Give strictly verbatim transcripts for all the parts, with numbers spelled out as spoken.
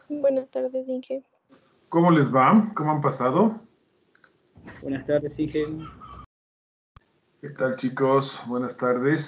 Buenas tardes, Inge. ¿Cómo les va? ¿Cómo han pasado? Buenas tardes, Inge. ¿Qué tal, chicos? Buenas tardes.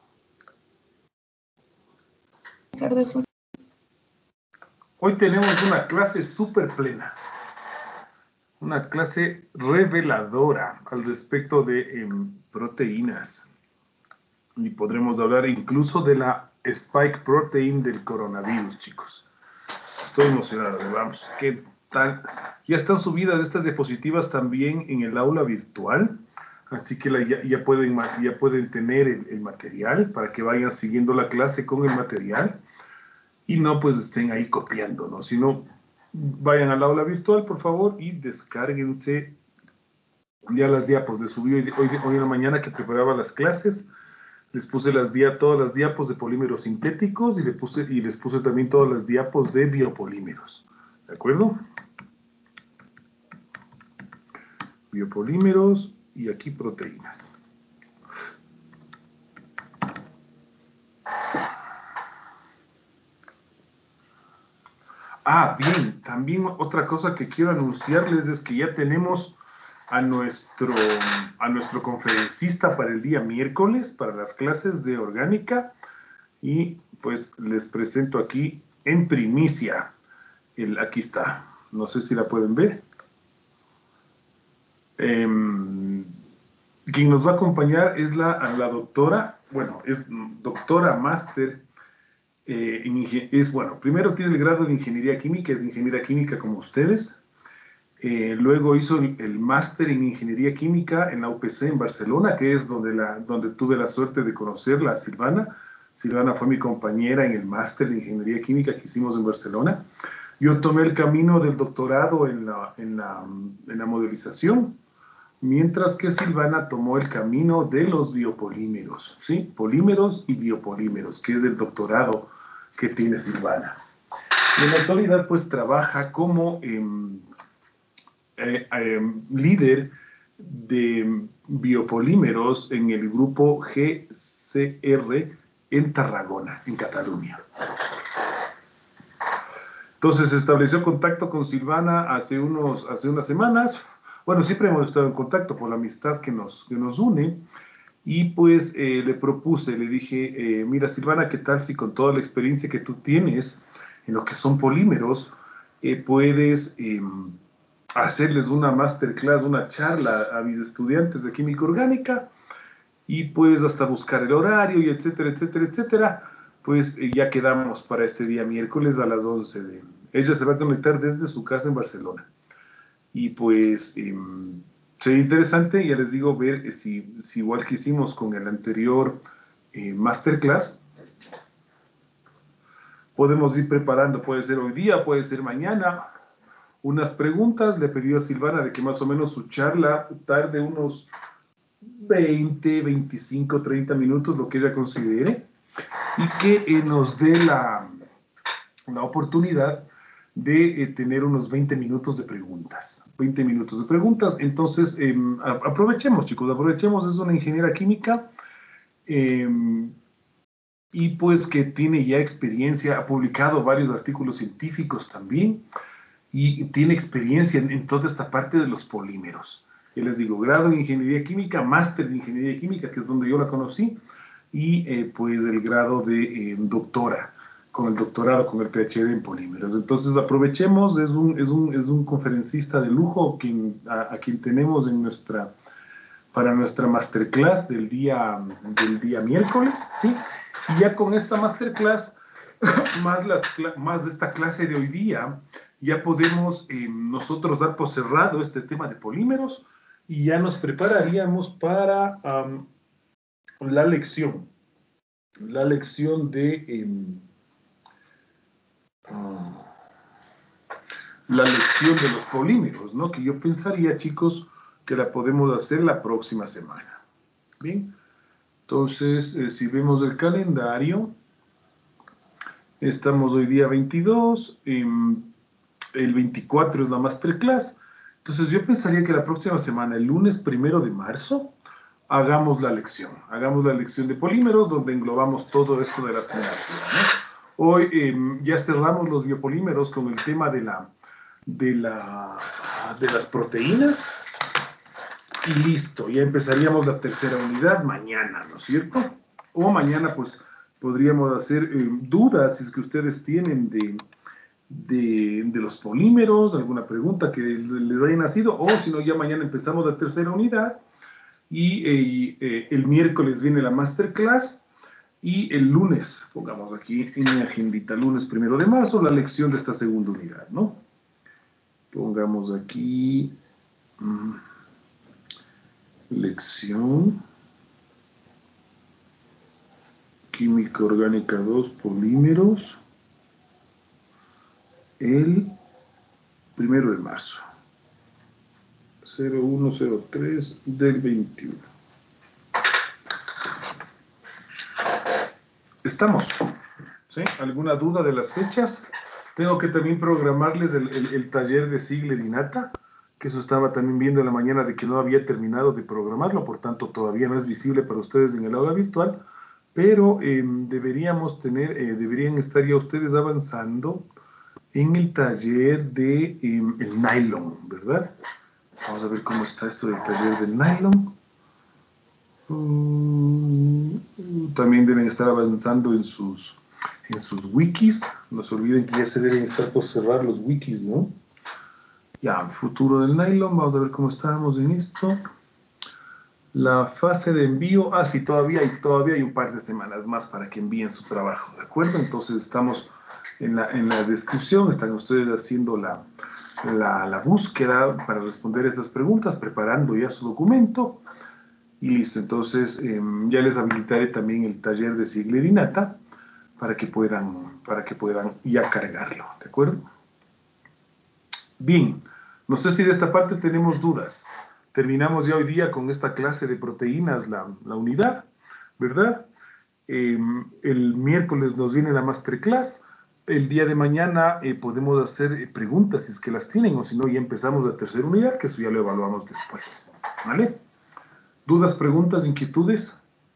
Buenas tardes. Hoy tenemos una clase súper plena. Una clase reveladora al respecto de eh, proteínas. Y podremos hablar incluso de la spike protein del coronavirus, chicos. Estoy emocionado, vamos. ¿Qué tal? Ya están subidas estas diapositivas también en el aula virtual. Así que la, ya, ya, pueden, ya pueden tener el, el material para que vayan siguiendo la clase con el material y no pues estén ahí copiando, ¿no? Sino vayan al aula virtual, por favor, y descárguense ya las diapos. Les subí hoy, hoy, hoy en la mañana que preparaba las clases, les puse las dia, todas las diapos de polímeros sintéticos y, le puse, y les puse también todas las diapos de biopolímeros, ¿de acuerdo? Biopolímeros y aquí proteínas. Ah, bien, también otra cosa que quiero anunciarles es que ya tenemos a nuestro, a nuestro conferencista para el día miércoles, para las clases de orgánica, y pues les presento aquí en primicia, el, aquí está, no sé si la pueden ver. Eh, quien nos va a acompañar es la, la doctora, bueno, es doctora máster. Eh, es, bueno, primero tiene el grado de Ingeniería Química, es Ingeniera Química como ustedes. Eh, luego hizo el, el máster en Ingeniería Química en la U P C en Barcelona, que es donde, la, donde tuve la suerte de conocerla, a Silvana. Silvana fue mi compañera en el máster de Ingeniería Química que hicimos en Barcelona. Yo tomé el camino del doctorado en la, en la, en la modelización, mientras que Silvana tomó el camino de los biopolímeros, ¿sí? Polímeros y biopolímeros, que es el doctorado que tiene Silvana. Y en la actualidad, pues, trabaja como eh, eh, eh, líder de biopolímeros en el grupo G C R en Tarragona, en Cataluña. Entonces, estableció contacto con Silvana hace, unos, hace unas semanas. Bueno, siempre hemos estado en contacto por la amistad que nos, que nos une, y pues eh, le propuse, le dije, eh, mira Silvana, ¿qué tal si con toda la experiencia que tú tienes en lo que son polímeros, eh, puedes eh, hacerles una masterclass, una charla a mis estudiantes de química orgánica, y pues hasta buscar el horario, y etcétera, etcétera, etcétera? Pues eh, ya quedamos para este día miércoles a las once de... Ella se va a conectar desde su casa en Barcelona. Y pues eh, sería interesante, ya les digo, ver eh, si, si igual que hicimos con el anterior eh, masterclass, podemos ir preparando, puede ser hoy día, puede ser mañana, unas preguntas. Le pedí a Silvana de que más o menos su charla tarde unos veinte, veinticinco, treinta minutos, lo que ella considere, y que eh, nos dé la, la oportunidad de eh, tener unos veinte minutos de preguntas. veinte minutos de preguntas. Entonces, eh, aprovechemos, chicos, aprovechemos. Es una ingeniera química eh, y pues que tiene ya experiencia, ha publicado varios artículos científicos también, y tiene experiencia en, en toda esta parte de los polímeros. Y les digo, grado en Ingeniería Química, máster en Ingeniería Química, que es donde yo la conocí, y eh, pues el grado de eh, doctora, con el doctorado, con el P H D en polímeros. Entonces aprovechemos, es un, es un, es un conferencista de lujo quien, a, a quien tenemos en nuestra, para nuestra masterclass del día, del día miércoles, ¿sí? Y ya con esta masterclass, más, las, más de esta clase de hoy día, ya podemos eh, nosotros dar por cerrado este tema de polímeros, y ya nos prepararíamos para um, la lección, la lección de... Eh, uh, la lección de los polímeros, ¿no? Que yo pensaría, chicos, que la podemos hacer la próxima semana. Bien, entonces, eh, si vemos el calendario, estamos hoy día veintidós, eh, el veinticuatro es la masterclass. Entonces yo pensaría que la próxima semana, el lunes primero de marzo, hagamos la lección. Hagamos la lección de polímeros, donde englobamos todo esto de la asignatura, ¿no? Hoy eh, ya cerramos los biopolímeros con el tema de, la, de, la, de las proteínas. Y listo, ya empezaríamos la tercera unidad mañana, ¿no es cierto? O mañana, pues, podríamos hacer eh, dudas, si es que ustedes tienen de, de, de los polímeros, alguna pregunta que les haya nacido, o si no, ya mañana empezamos la tercera unidad, y eh, eh, el miércoles viene la masterclass, y el lunes, pongamos aquí en mi agendita, lunes primero de marzo, la lección de esta segunda unidad, ¿no? Pongamos aquí... Mmm, lección química orgánica dos, polímeros, el primero de marzo, cero uno cero tres del veintiuno. ¿Estamos? ¿Sí? ¿Alguna duda de las fechas? Tengo que también programarles el, el, el taller de Ziegler y Nata, que eso estaba también viendo en la mañana de que no había terminado de programarlo, por tanto todavía no es visible para ustedes en el aula virtual, pero eh, deberíamos tener, eh, deberían estar ya ustedes avanzando en el taller de eh, el nylon, ¿verdad? Vamos a ver cómo está esto del taller del nylon. Um, también deben estar avanzando en sus, en sus wikis. No se olviden que ya se deben estar por cerrar los wikis, ¿no? Ya, futuro del nylon, vamos a ver cómo estábamos en esto. La fase de envío, ah, sí, todavía hay, todavía hay un par de semanas más para que envíen su trabajo, ¿de acuerdo? Entonces estamos en la, en la descripción, están ustedes haciendo la, la, la búsqueda para responder estas preguntas, preparando ya su documento, y listo. Entonces eh, ya les habilitaré también el taller de Ziegler y Nata para que puedan, para que puedan ya cargarlo, ¿de acuerdo? Bien. No sé si de esta parte tenemos dudas. Terminamos ya hoy día con esta clase de proteínas, la, la unidad, ¿verdad? Eh, el miércoles nos viene la masterclass. El día de mañana eh, podemos hacer preguntas si es que las tienen, o si no, ya empezamos la tercera unidad, que eso ya lo evaluamos después, ¿vale? ¿Dudas, preguntas, inquietudes?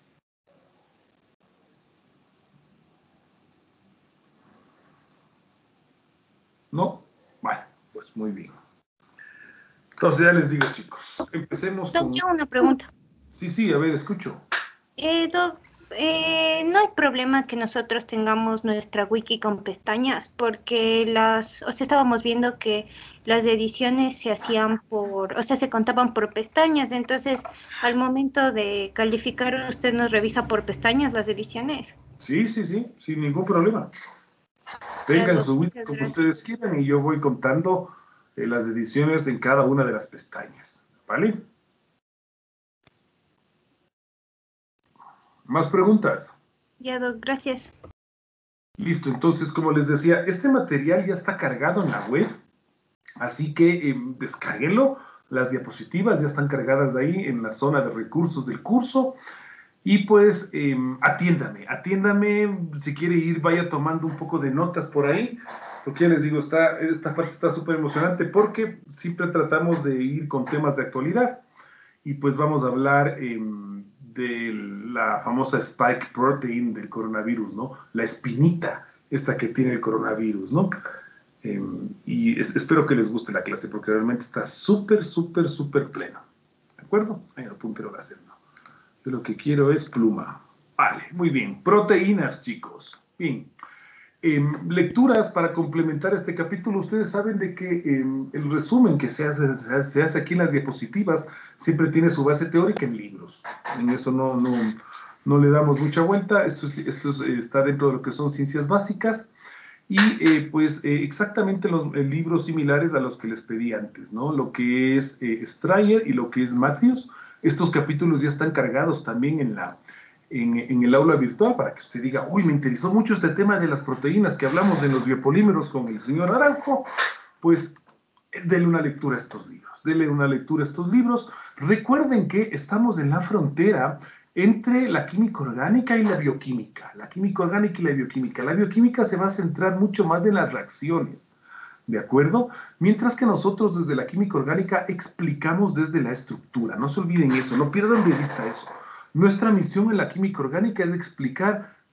¿No? Bueno, pues muy bien. Entonces ya les digo, chicos, empecemos Doc, con... yo una pregunta. Sí, sí, a ver, escucho. Eh, Doc, eh, no hay problema que nosotros tengamos nuestra wiki con pestañas, porque las, o sea, estábamos viendo que las ediciones se hacían por, o sea, se contaban por pestañas, entonces al momento de calificar usted nos revisa por pestañas las ediciones. Sí, sí, sí, sin ningún problema. Ya, Tengan Doc, su wiki muchas como gracias. ustedes quieran y yo voy contando eh, las ediciones en cada una de las pestañas, ¿vale? ¿Más preguntas? Ya, Doc, gracias. Listo, entonces, como les decía, este material ya está cargado en la web, así que eh, descárguenlo. Las diapositivas ya están cargadas ahí en la zona de recursos del curso. Y pues, eh, atiéndame, atiéndame, si quiere ir, vaya tomando un poco de notas por ahí, porque ya les digo, está, esta parte está súper emocionante porque siempre tratamos de ir con temas de actualidad, y pues vamos a hablar eh, de la famosa spike protein del coronavirus, ¿no? La espinita, esta que tiene el coronavirus, ¿no? Eh, y es, espero que les guste la clase, porque realmente está súper, súper, súper pleno, ¿de acuerdo? Ahí el puntero de hacer, ¿no? Yo lo que quiero es pluma. Vale, muy bien. Proteínas, chicos. Bien. Eh, lecturas para complementar este capítulo. Ustedes saben de que eh, el resumen que se hace, se hace, se hace aquí en las diapositivas siempre tiene su base teórica en libros. En eso no, no, no le damos mucha vuelta. Esto, es, esto es, está dentro de lo que son ciencias básicas. Y eh, pues eh, exactamente los eh, libros similares a los que les pedí antes, ¿no? Lo que es eh, Strayer y lo que es Matthews. Estos capítulos ya están cargados también en, la, en, en el aula virtual para que usted diga, uy, me interesó mucho este tema de las proteínas que hablamos en los biopolímeros con el señor Naranjo. Pues denle una lectura a estos libros, denle una lectura a estos libros. Recuerden que estamos en la frontera entre la química orgánica y la bioquímica. La química orgánica y la bioquímica. La bioquímica se va a centrar mucho más en las reacciones, ¿de acuerdo? Mientras que nosotros desde la química orgánica explicamos desde la estructura. No se olviden eso, no pierdan de vista eso. Nuestra misión en la química orgánica es explicar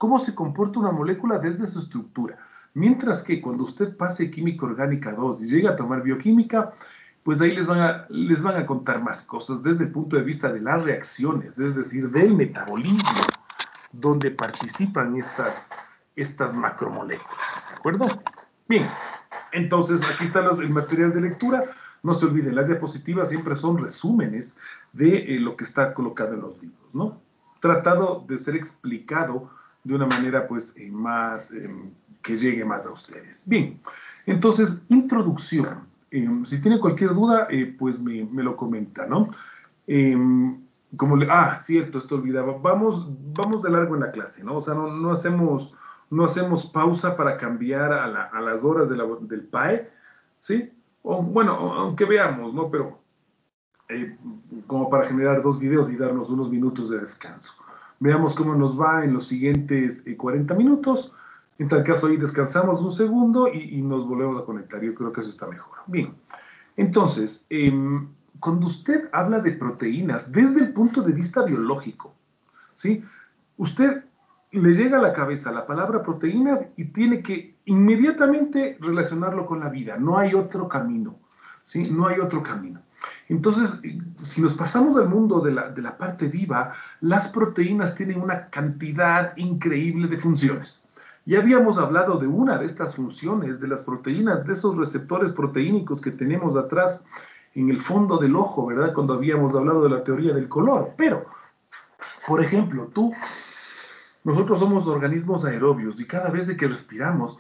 cómo se comporta una molécula desde su estructura. Mientras que cuando usted pase química orgánica dos y llega a tomar bioquímica, pues ahí les van, a, les van a contar más cosas desde el punto de vista de las reacciones, es decir, del metabolismo, donde participan estas, estas macromoléculas, ¿de acuerdo? Bien, entonces aquí está los, el material de lectura. No se olviden, las diapositivas siempre son resúmenes de eh, lo que está colocado en los libros, ¿no? Tratado de ser explicado de una manera, pues, eh, más, eh, que llegue más a ustedes. Bien, entonces, introducción. Eh, si tiene cualquier duda, eh, pues me, me lo comenta, ¿no? Eh, como le, ah, cierto, esto olvidaba. Vamos, vamos de largo en la clase, ¿no? O sea, no, no, hacemos, no hacemos pausa para cambiar a, la, a las horas de la, del P A E, ¿sí? O, bueno, aunque veamos, ¿no? Pero eh, como para generar dos videos y darnos unos minutos de descanso. Veamos cómo nos va en los siguientes eh, cuarenta minutos. En tal caso, ahí descansamos un segundo y, y nos volvemos a conectar. Yo creo que eso está mejor. Bien, entonces, eh, cuando usted habla de proteínas desde el punto de vista biológico, ¿sí? Usted le llega a la cabeza la palabra proteínas y tiene que inmediatamente relacionarlo con la vida. No hay otro camino, ¿sí? No hay otro camino. Entonces, si nos pasamos al mundo de la, de la parte viva, las proteínas tienen una cantidad increíble de funciones. Ya habíamos hablado de una de estas funciones de las proteínas, de esos receptores proteínicos que tenemos atrás en el fondo del ojo, ¿verdad? Cuando habíamos hablado de la teoría del color. Pero, por ejemplo, tú, nosotros somos organismos aerobios y cada vez de que respiramos,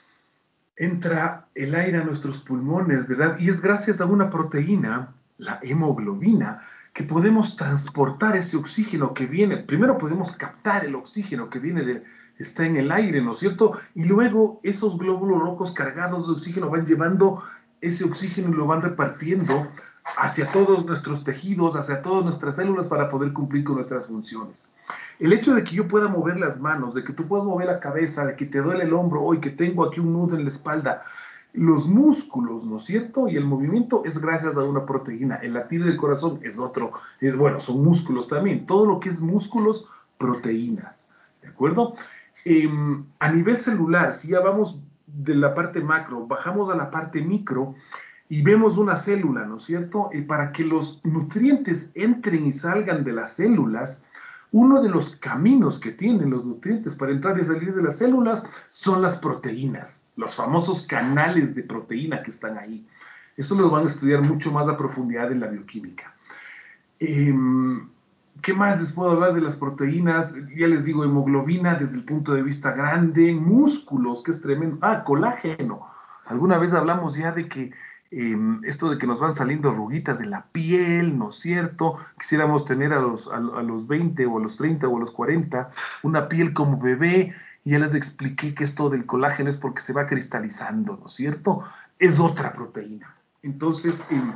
entra el aire a nuestros pulmones, ¿verdad? Y es gracias a una proteína, la hemoglobina, que podemos transportar ese oxígeno que viene. Primero podemos captar el oxígeno que viene de, está en el aire, ¿no es cierto? Y luego esos glóbulos rojos cargados de oxígeno van llevando ese oxígeno y lo van repartiendo hacia todos nuestros tejidos, hacia todas nuestras células para poder cumplir con nuestras funciones. El hecho de que yo pueda mover las manos, de que tú puedas mover la cabeza, de que te duele el hombro hoy, que tengo aquí un nudo en la espalda, los músculos, ¿no es cierto? Y el movimiento es gracias a una proteína. El latir del corazón es otro, es, bueno, son músculos también. Todo lo que es músculos, proteínas, ¿de acuerdo? Eh, a nivel celular, si ya vamos de la parte macro, bajamos a la parte micro, y vemos una célula, ¿no es cierto? Y para que los nutrientes entren y salgan de las células, uno de los caminos que tienen los nutrientes para entrar y salir de las células son las proteínas, los famosos canales de proteína que están ahí. Esto lo van a estudiar mucho más a profundidad en la bioquímica. Eh, ¿Qué más les puedo hablar de las proteínas? Ya les digo, hemoglobina desde el punto de vista grande, músculos, que es tremendo. Ah, colágeno. Alguna vez hablamos ya de que Eh, esto de que nos van saliendo arruguitas de la piel, ¿no es cierto? Quisiéramos tener a los, a, a los veinte o a los treinta o a los cuarenta una piel como bebé, y ya les expliqué que esto del colágeno es porque se va cristalizando, ¿no es cierto? Es otra proteína. Entonces, eh,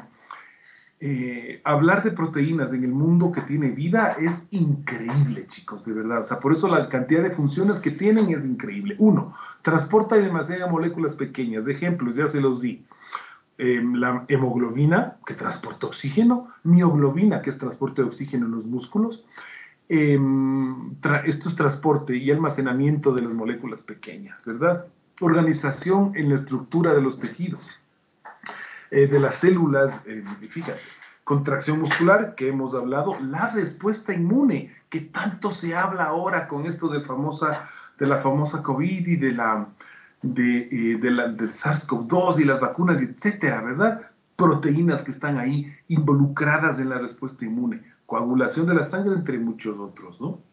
eh, hablar de proteínas en el mundo que tiene vida es increíble, chicos, de verdad. O sea, por eso la cantidad de funciones que tienen es increíble. Uno, transporta y almacena moléculas pequeñas. De ejemplos, ya se los di. Eh, la hemoglobina, que transporta oxígeno, mioglobina, que es transporte de oxígeno en los músculos. Eh, esto es transporte y almacenamiento de las moléculas pequeñas, ¿verdad? Organización en la estructura de los tejidos, eh, de las células, eh, fíjate, contracción muscular, que hemos hablado, la respuesta inmune, que tanto se habla ahora con esto de, famosa, de la famosa COVID y de la... de, eh, de la, del SARS CoV dos y las vacunas, etcétera, ¿verdad? Proteínas que están ahí involucradas en la respuesta inmune, coagulación de la sangre, entre muchos otros, ¿no?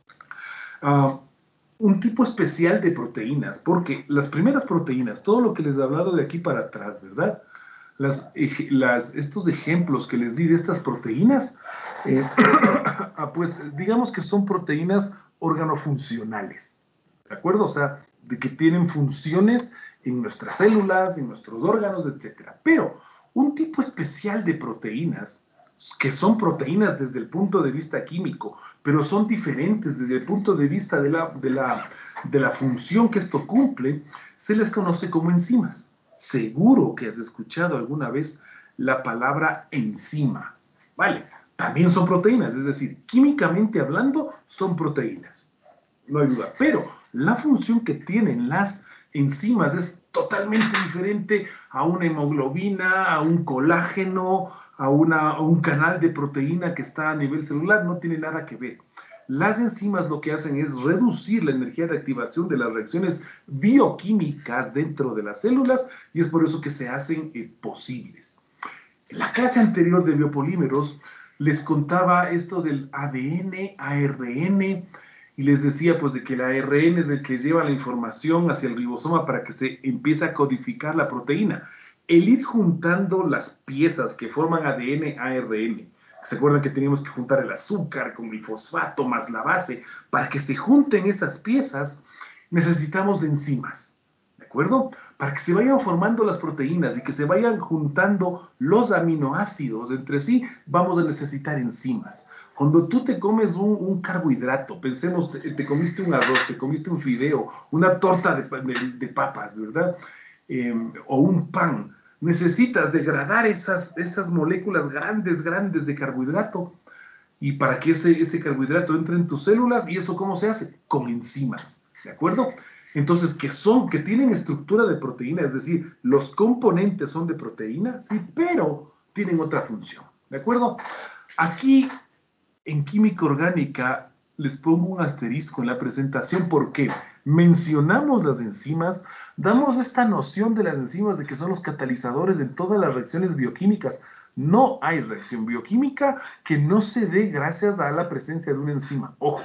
Uh, un tipo especial de proteínas, porque las primeras proteínas, todo lo que les he hablado de aquí para atrás, ¿verdad? Las, las, estos ejemplos que les di de estas proteínas, eh, pues digamos que son proteínas organofuncionales, ¿de acuerdo? O sea, de que tienen funciones en nuestras células, en nuestros órganos, etcétera. Pero un tipo especial de proteínas, que son proteínas desde el punto de vista químico, pero son diferentes desde el punto de vista de la, de la, de la función que esto cumple, se les conoce como enzimas. Seguro que has escuchado alguna vez la palabra enzima, ¿vale? También son proteínas, es decir, químicamente hablando, son proteínas. no hay duda. Pero la función que tienen las enzimas es totalmente diferente a una hemoglobina, a un colágeno, a, una, a un canal de proteína que está a nivel celular, no tiene nada que ver. Las enzimas lo que hacen es reducir la energía de activación de las reacciones bioquímicas dentro de las células y es por eso que se hacen eh, posibles. En la clase anterior de biopolímeros les contaba esto del A D N, A R N, y les decía pues de que el A R N es el que lleva la información hacia el ribosoma para que se empiece a codificar la proteína. El ir juntando las piezas que forman A D N, A R N, ¿se acuerdan que teníamos que juntar el azúcar con el fosfato más la base? Para que se junten esas piezas necesitamos de enzimas, ¿de acuerdo? Para que se vayan formando las proteínas y que se vayan juntando los aminoácidos entre sí, vamos a necesitar enzimas. Cuando tú te comes un, un carbohidrato, pensemos, te, te comiste un arroz, te comiste un fideo, una torta de, de, de papas, ¿verdad? Eh, o un pan, necesitas degradar esas, esas moléculas grandes, grandes de carbohidrato y para que ese, ese carbohidrato entre en tus células. ¿Y eso cómo se hace? Con enzimas, ¿de acuerdo? Entonces, que son, que tienen estructura de proteína, es decir, los componentes son de proteína, sí, pero tienen otra función, ¿de acuerdo? Aquí, en química orgánica, les pongo un asterisco en la presentación porque mencionamos las enzimas, damos esta noción de las enzimas de que son los catalizadores de todas las reacciones bioquímicas. No hay reacción bioquímica que no se dé gracias a la presencia de una enzima. Ojo.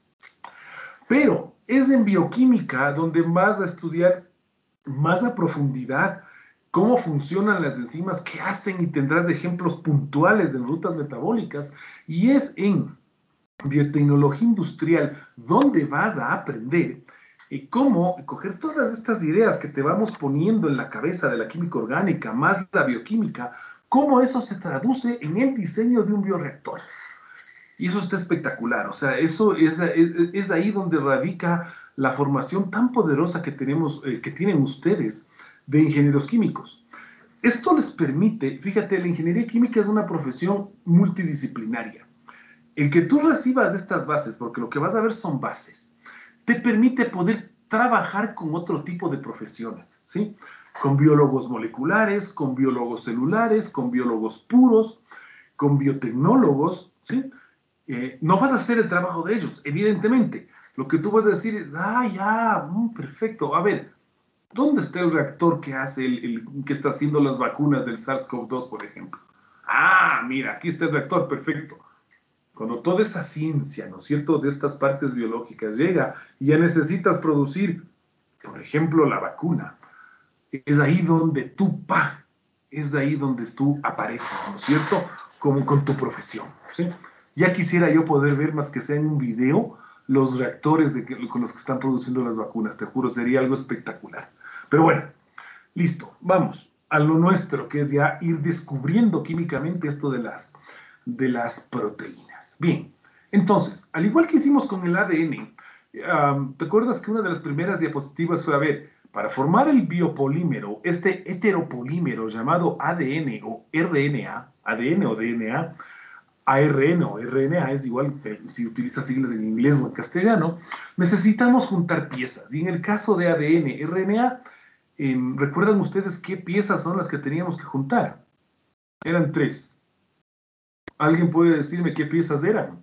Pero es en bioquímica donde vas a estudiar más a profundidad cómo funcionan las enzimas, qué hacen y tendrás ejemplos puntuales de rutas metabólicas. Y es en biotecnología industrial donde vas a aprender eh, cómo coger todas estas ideas que te vamos poniendo en la cabeza de la química orgánica más la bioquímica, cómo eso se traduce en el diseño de un bioreactor. Y eso está espectacular, o sea, eso es, es, es ahí donde radica la formación tan poderosa que tenemos, eh, que tienen ustedes de ingenieros químicos. Esto les permite, fíjate, la ingeniería química es una profesión multidisciplinaria. El que tú recibas estas bases, porque lo que vas a ver son bases, te permite poder trabajar con otro tipo de profesiones, ¿sí? Con biólogos moleculares, con biólogos celulares, con biólogos puros, con biotecnólogos, ¿sí? Eh, no vas a hacer el trabajo de ellos, evidentemente. Lo que tú vas a decir es, ah, ya, mm, perfecto. A ver, ¿dónde está el reactor que hace, el, el que está haciendo las vacunas del SARS CoV dos, por ejemplo? Ah, mira, aquí está el reactor, perfecto. Cuando toda esa ciencia, ¿no es cierto?, de estas partes biológicas llega y ya necesitas producir, por ejemplo, la vacuna, es ahí donde tú, pa, es ahí donde tú apareces, ¿no es cierto?, como con tu profesión, ¿sí? Ya quisiera yo poder ver, más que sea en un video, los reactores de que, con los que están produciendo las vacunas. Te juro, sería algo espectacular. Pero bueno, listo. Vamos a lo nuestro, que es ya ir descubriendo químicamente esto de las, de las proteínas. Bien, entonces, al igual que hicimos con el A D N, um, ¿te acuerdas que una de las primeras diapositivas fue, a ver, para formar el biopolímero, este heteropolímero llamado A D N o R N A, A D N o D N A, A R N o R N A es igual que si utilizas siglas en inglés o en castellano, necesitamos juntar piezas. Y en el caso de A D N, R N A, eh, ¿recuerdan ustedes qué piezas son las que teníamos que juntar? Eran tres. ¿Alguien puede decirme qué piezas eran?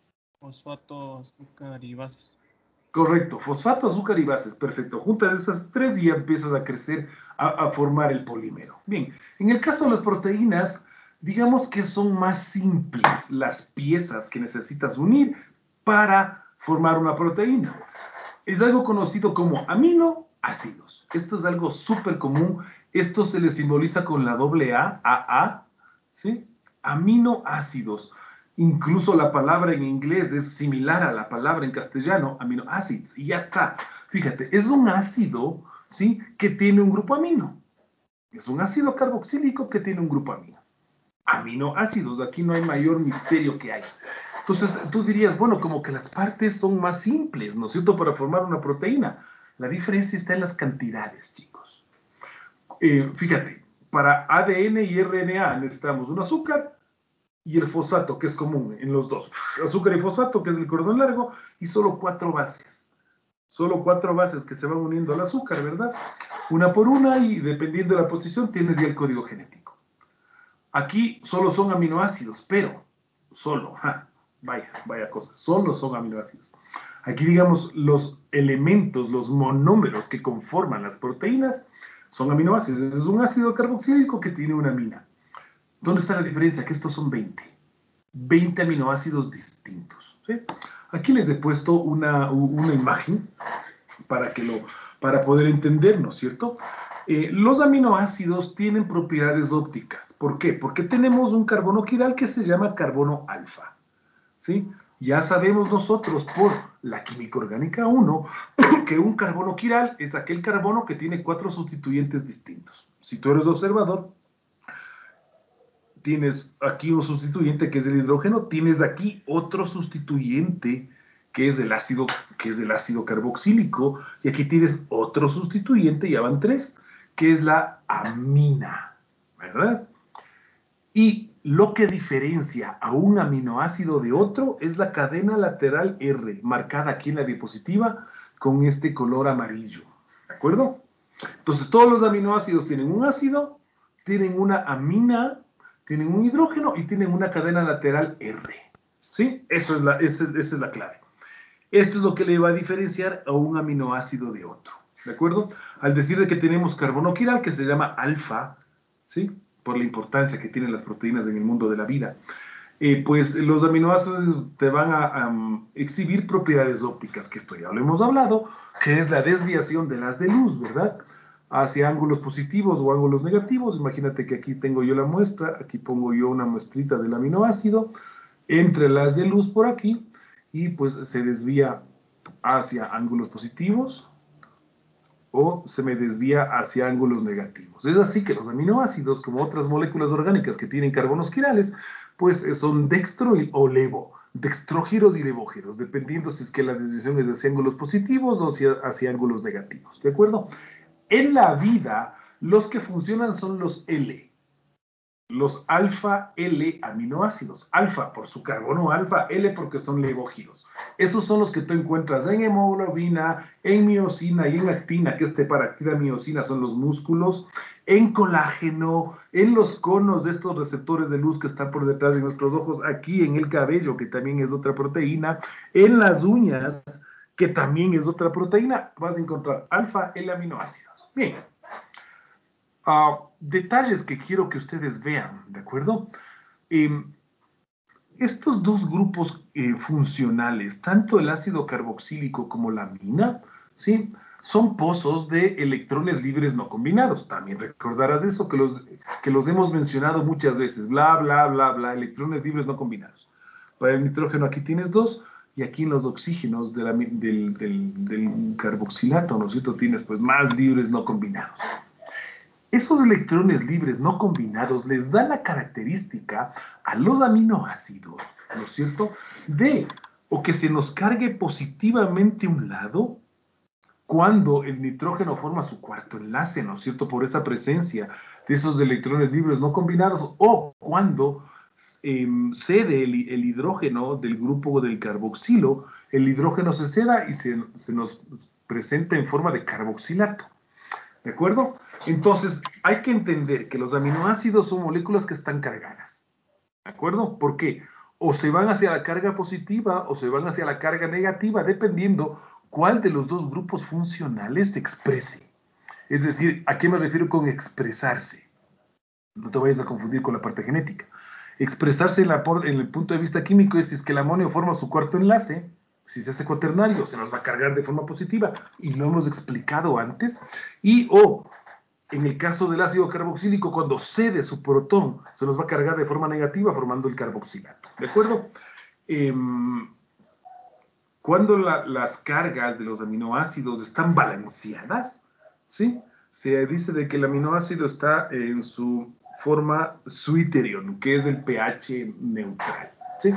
Fosfato, azúcar y bases. Correcto, fosfato, azúcar y bases. Perfecto. Juntas esas tres y ya empiezas a crecer, a, a formar el polímero. Bien, en el caso de las proteínas, digamos que son más simples las piezas que necesitas unir para formar una proteína. Es algo conocido como aminoácidos. Esto es algo súper común. Esto se le simboliza con la doble A, A A, ¿sí? Aminoácidos. Incluso la palabra en inglés es similar a la palabra en castellano, aminoácidos, y ya está. Fíjate, es un ácido, ¿sí?, que tiene un grupo amino. Es un ácido carboxílico que tiene un grupo amino. Aminoácidos, aquí no hay mayor misterio que hay. Entonces, tú dirías, bueno, como que las partes son más simples, ¿no es cierto?, para formar una proteína. La diferencia está en las cantidades, chicos. Eh, fíjate, para A D N y R N A necesitamos un azúcar y el fosfato, que es común en los dos. Azúcar y fosfato, que es el cordón largo, y solo cuatro bases. Solo cuatro bases que se van uniendo al azúcar, ¿verdad? Una por una, y dependiendo de la posición, tienes ya el código genético. Aquí solo son aminoácidos, pero solo, ja, vaya, vaya cosa, solo son aminoácidos. Aquí, digamos, los elementos, los monómeros que conforman las proteínas son aminoácidos. Es un ácido carboxílico que tiene una amina. ¿Dónde está la diferencia? Que estos son veinte. veinte aminoácidos distintos. ¿Sí? Aquí les he puesto una, una imagen para, que lo, para poder entendernos, ¿cierto? Eh, los aminoácidos tienen propiedades ópticas. ¿Por qué? Porque tenemos un carbono quiral que se llama carbono alfa. ¿Sí? Ya sabemos nosotros por la química orgánica uno que un carbono quiral es aquel carbono que tiene cuatro sustituyentes distintos. Si tú eres observador, tienes aquí un sustituyente que es el hidrógeno, tienes aquí otro sustituyente que es el ácido, que es el ácido carboxílico, y aquí tienes otro sustituyente, ya van tres, que es la amina, ¿verdad? Y lo que diferencia a un aminoácido de otro es la cadena lateral R, marcada aquí en la diapositiva con este color amarillo, ¿de acuerdo? Entonces, todos los aminoácidos tienen un ácido, tienen una amina, tienen un hidrógeno y tienen una cadena lateral R, ¿sí? Eso es la, esa, es, esa es la clave. Esto es lo que le va a diferenciar a un aminoácido de otro, ¿de acuerdo? Al decir de que tenemos carbono quiral, que se llama alfa, ¿sí? Por la importancia que tienen las proteínas en el mundo de la vida, eh, pues los aminoácidos te van a, a um, exhibir propiedades ópticas, que esto ya lo hemos hablado, que es la desviación de las de luz, ¿verdad? Hacia ángulos positivos o ángulos negativos. Imagínate que aquí tengo yo la muestra, aquí pongo yo una muestrita del aminoácido, entre las de luz por aquí, y pues se desvía hacia ángulos positivos, o se me desvía hacia ángulos negativos. Es así que los aminoácidos, como otras moléculas orgánicas que tienen carbonos quirales, pues son dextro o levo, dextrógiros y levógeros, dependiendo si es que la desviación es hacia ángulos positivos o hacia, hacia ángulos negativos, ¿de acuerdo? En la vida, los que funcionan son los L, los alfa L aminoácidos. Alfa por su carbono alfa, L porque son levógiros. Esos son los que tú encuentras en hemoglobina, en miosina y en actina, que este para actina miosina son los músculos, en colágeno, en los conos de estos receptores de luz que están por detrás de nuestros ojos, aquí en el cabello, que también es otra proteína, en las uñas, que también es otra proteína, vas a encontrar alfa L aminoácidos. Bien. Uh, detalles que quiero que ustedes vean, ¿de acuerdo? Eh, estos dos grupos eh, funcionales, tanto el ácido carboxílico como la amina, ¿sí? Son pozos de electrones libres no combinados. También recordarás eso, que los, que los hemos mencionado muchas veces. Bla, bla, bla, bla, electrones libres no combinados. Para el nitrógeno aquí tienes dos, y aquí en los oxígenos de la, del, del, del carboxilato, ¿no es cierto? Tienes pues más libres no combinados. Esos electrones libres no combinados les dan la característica a los aminoácidos, ¿no es cierto?, de o que se nos cargue positivamente un lado cuando el nitrógeno forma su cuarto enlace, ¿no es cierto?, por esa presencia de esos electrones libres no combinados, o cuando eh, cede el, el hidrógeno del grupo del carboxilo, el hidrógeno se ceda y se, se nos presenta en forma de carboxilato, ¿de acuerdo? Entonces, hay que entender que los aminoácidos son moléculas que están cargadas, ¿de acuerdo? ¿Por qué? O se van hacia la carga positiva o se van hacia la carga negativa, dependiendo cuál de los dos grupos funcionales se exprese. Es decir, ¿a qué me refiero con expresarse? No te vayas a confundir con la parte genética. Expresarse en, la, en el punto de vista químico es si es que el amonio forma su cuarto enlace, si se hace cuaternario, se nos va a cargar de forma positiva, y lo hemos explicado antes, y o en el caso del ácido carboxílico, cuando cede su protón, se nos va a cargar de forma negativa formando el carboxilato, ¿de acuerdo? Eh, cuando la, las cargas de los aminoácidos están balanceadas, ¿sí? Se dice de que el aminoácido está en su forma Switterion, que es el pH neutral, ¿sí?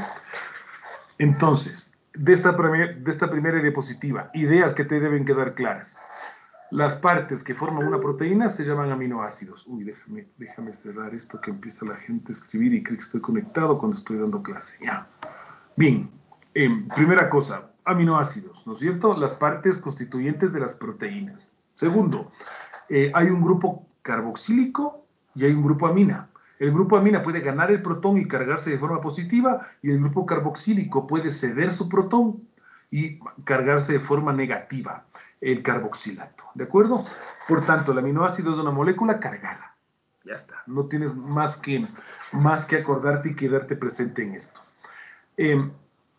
Entonces, de esta, primer, de esta primera diapositiva, ideas que te deben quedar claras. Las partes que forman una proteína se llaman aminoácidos. Uy, déjame, déjame cerrar esto que empieza la gente a escribir y cree que estoy conectado cuando estoy dando clase. Ya. Bien, eh, primera cosa, aminoácidos, ¿no es cierto? Las partes constituyentes de las proteínas. Segundo, eh, hay un grupo carboxílico y hay un grupo amina. El grupo amina puede ganar el protón y cargarse de forma positiva, y el grupo carboxílico puede ceder su protón y cargarse de forma negativa, el carboxilato, ¿de acuerdo? Por tanto, el aminoácido es una molécula cargada. Ya está, no tienes más que, más que acordarte y quedarte presente en esto. Eh,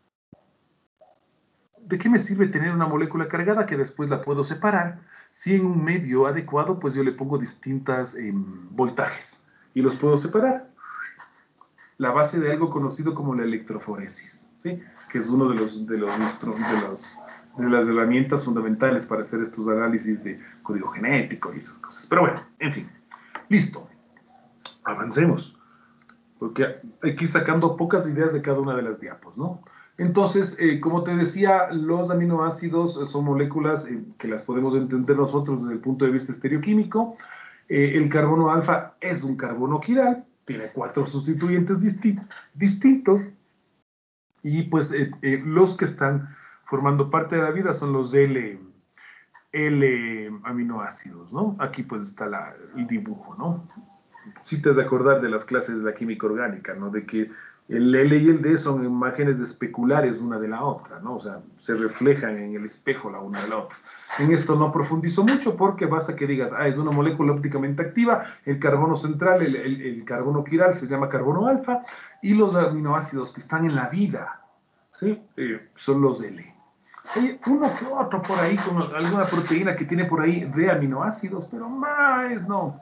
¿De qué me sirve tener una molécula cargada que después la puedo separar? Si en un medio adecuado, pues yo le pongo distintos eh, voltajes y los puedo separar. La base de algo conocido como la electroforesis, ¿sí? Que es uno de los, de los, de los de las herramientas fundamentales para hacer estos análisis de código genético y esas cosas. Pero bueno, en fin, listo. Avancemos, porque aquí sacando pocas ideas de cada una de las diapos, ¿no? Entonces, eh, como te decía, los aminoácidos son moléculas eh, que las podemos entender nosotros desde el punto de vista estereoquímico. Eh, el carbono alfa es un carbono quiral, tiene cuatro sustituyentes disti distintos, y pues eh, eh, los que están formando parte de la vida son los L, L aminoácidos, ¿no? Aquí pues está la, el dibujo, ¿no? Si te has de acordar de las clases de la química orgánica, ¿no? De que el L y el D son imágenes especulares una de la otra, ¿no? O sea, se reflejan en el espejo la una de la otra. En esto no profundizo mucho porque basta que digas, ah, es una molécula ópticamente activa, el carbono central, el, el, el carbono quiral se llama carbono alfa, y los aminoácidos que están en la vida, ¿sí? Eh, son los L. Hay uno que otro por ahí, con alguna proteína que tiene por ahí de aminoácidos, pero más no.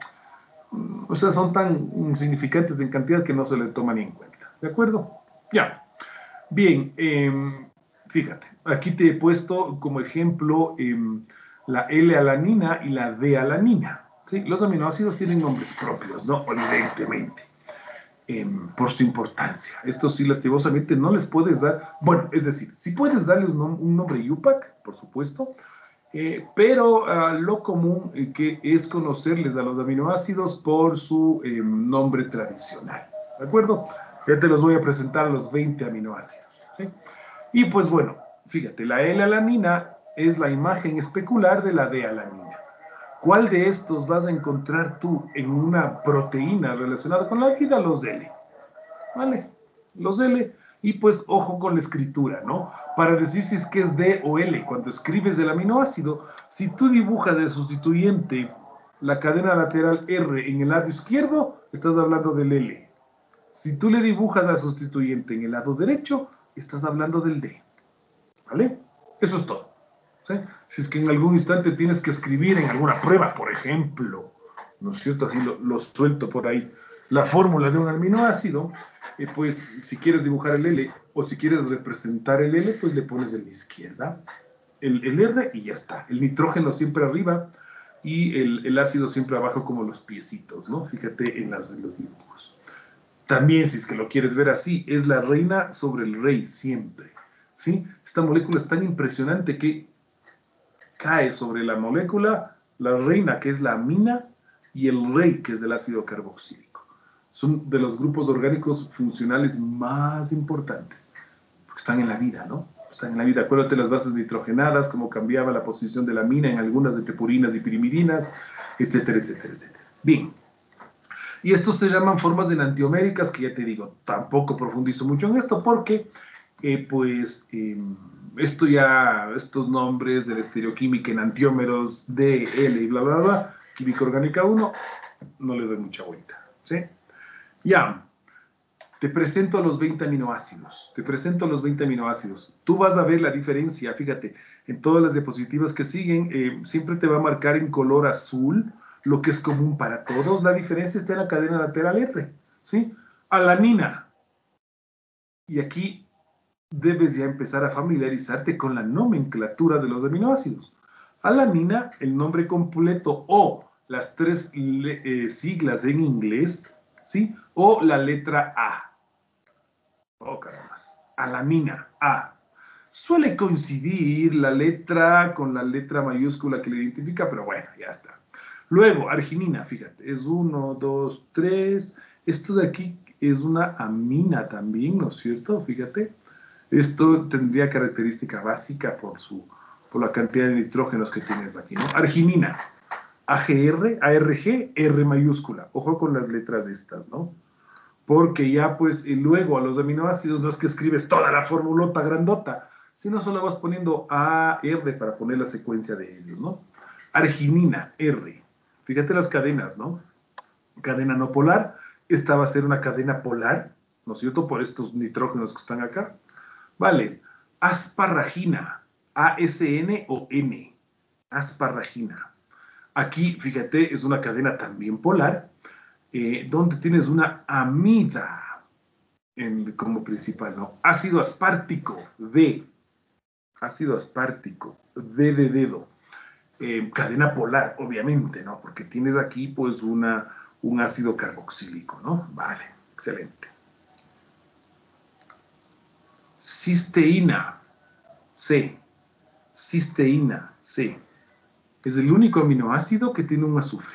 O sea, son tan insignificantes en cantidad que no se le toman ni en cuenta. ¿De acuerdo? Ya. Bien, eh, fíjate, aquí te he puesto como ejemplo eh, la L-alanina y la D-alanina. ¿Sí? Los aminoácidos tienen nombres propios, ¿no? Evidentemente. Eh, por su importancia. Estos sí, lastimosamente, no les puedes dar, bueno, es decir, sí puedes darles un, un nombre I U P A C, por supuesto, eh, pero uh, lo común eh, que es conocerles a los aminoácidos por su eh, nombre tradicional, ¿de acuerdo? Ya te los voy a presentar a los veinte aminoácidos, ¿sí? Y pues bueno, fíjate, la L-alanina es la imagen especular de la D-alanina. ¿Cuál de estos vas a encontrar tú en una proteína relacionada con la vida? Los L. ¿Vale? Los L. Y pues ojo con la escritura, ¿no? Para decir si es que es D o L, cuando escribes el aminoácido, si tú dibujas el sustituyente, la cadena lateral R en el lado izquierdo, estás hablando del L. Si tú le dibujas al sustituyente en el lado derecho, estás hablando del D. ¿Vale? Eso es todo. ¿Sí? Si es que en algún instante tienes que escribir en alguna prueba, por ejemplo, ¿no es cierto? Así lo, lo suelto por ahí, la fórmula de un aminoácido, eh, pues si quieres dibujar el L o si quieres representar el L, pues le pones en la izquierda el, el R y ya está. El nitrógeno siempre arriba y el, el ácido siempre abajo como los piecitos, ¿no? Fíjate en, las, en los dibujos. También, si es que lo quieres ver así, es la reina sobre el rey siempre, ¿sí? Esta molécula es tan impresionante que cae sobre la molécula la reina, que es la amina, y el rey, que es el ácido carboxílico. Son de los grupos orgánicos funcionales más importantes, porque están en la vida, ¿no? Están en la vida. Acuérdate las bases nitrogenadas, cómo cambiaba la posición de la amina en algunas de tepurinas y pirimidinas, etcétera, etcétera, etcétera. Bien. Y estos se llaman formas enantioméricas, que ya te digo, tampoco profundizo mucho en esto, porque, eh, pues, eh, esto ya, estos nombres de la estereoquímica, enantiómeros, D, L y bla, bla, bla, química orgánica uno, no le doy mucha vuelta, ¿sí? Ya, te presento a los veinte aminoácidos, te presento a los veinte aminoácidos. Tú vas a ver la diferencia, fíjate, en todas las diapositivas que siguen, eh, siempre te va a marcar en color azul lo que es común para todos. La diferencia está en la cadena lateral R, ¿sí? Alanina. Y aquí debes ya empezar a familiarizarte con la nomenclatura de los aminoácidos. Alanina, el nombre completo o las tres eh, siglas en inglés, ¿sí? O la letra A. Oh, caramba. Alanina, A. Suele coincidir la letra con la letra mayúscula que le identifica, pero bueno, ya está. Luego, arginina, fíjate, es uno, dos, tres. Esto de aquí es una amina también, ¿no es cierto? Fíjate. Esto tendría característica básica por, su, por la cantidad de nitrógenos que tienes aquí, ¿no? Arginina, A G R, A R G, R mayúscula. Ojo con las letras estas, ¿no? Porque ya, pues, y luego a los aminoácidos no es que escribes toda la formulota grandota, sino solo vas poniendo A, R para poner la secuencia de ellos, ¿no? Arginina, R. Fíjate las cadenas, ¿no? Cadena no polar. Esta va a ser una cadena polar, ¿no es cierto? Por estos nitrógenos que están acá. Vale. Asparragina, A S N o N. Asparragina. Aquí, fíjate, es una cadena también polar, eh, donde tienes una amida en, como principal, ¿no? Ácido aspartico, D. Ácido aspartico, D de dedo. Eh, cadena polar, obviamente, ¿no? Porque tienes aquí, pues, una, un ácido carboxílico, ¿no? Vale, excelente. Cisteína, C. Cisteína, C. Es el único aminoácido que tiene un azufre.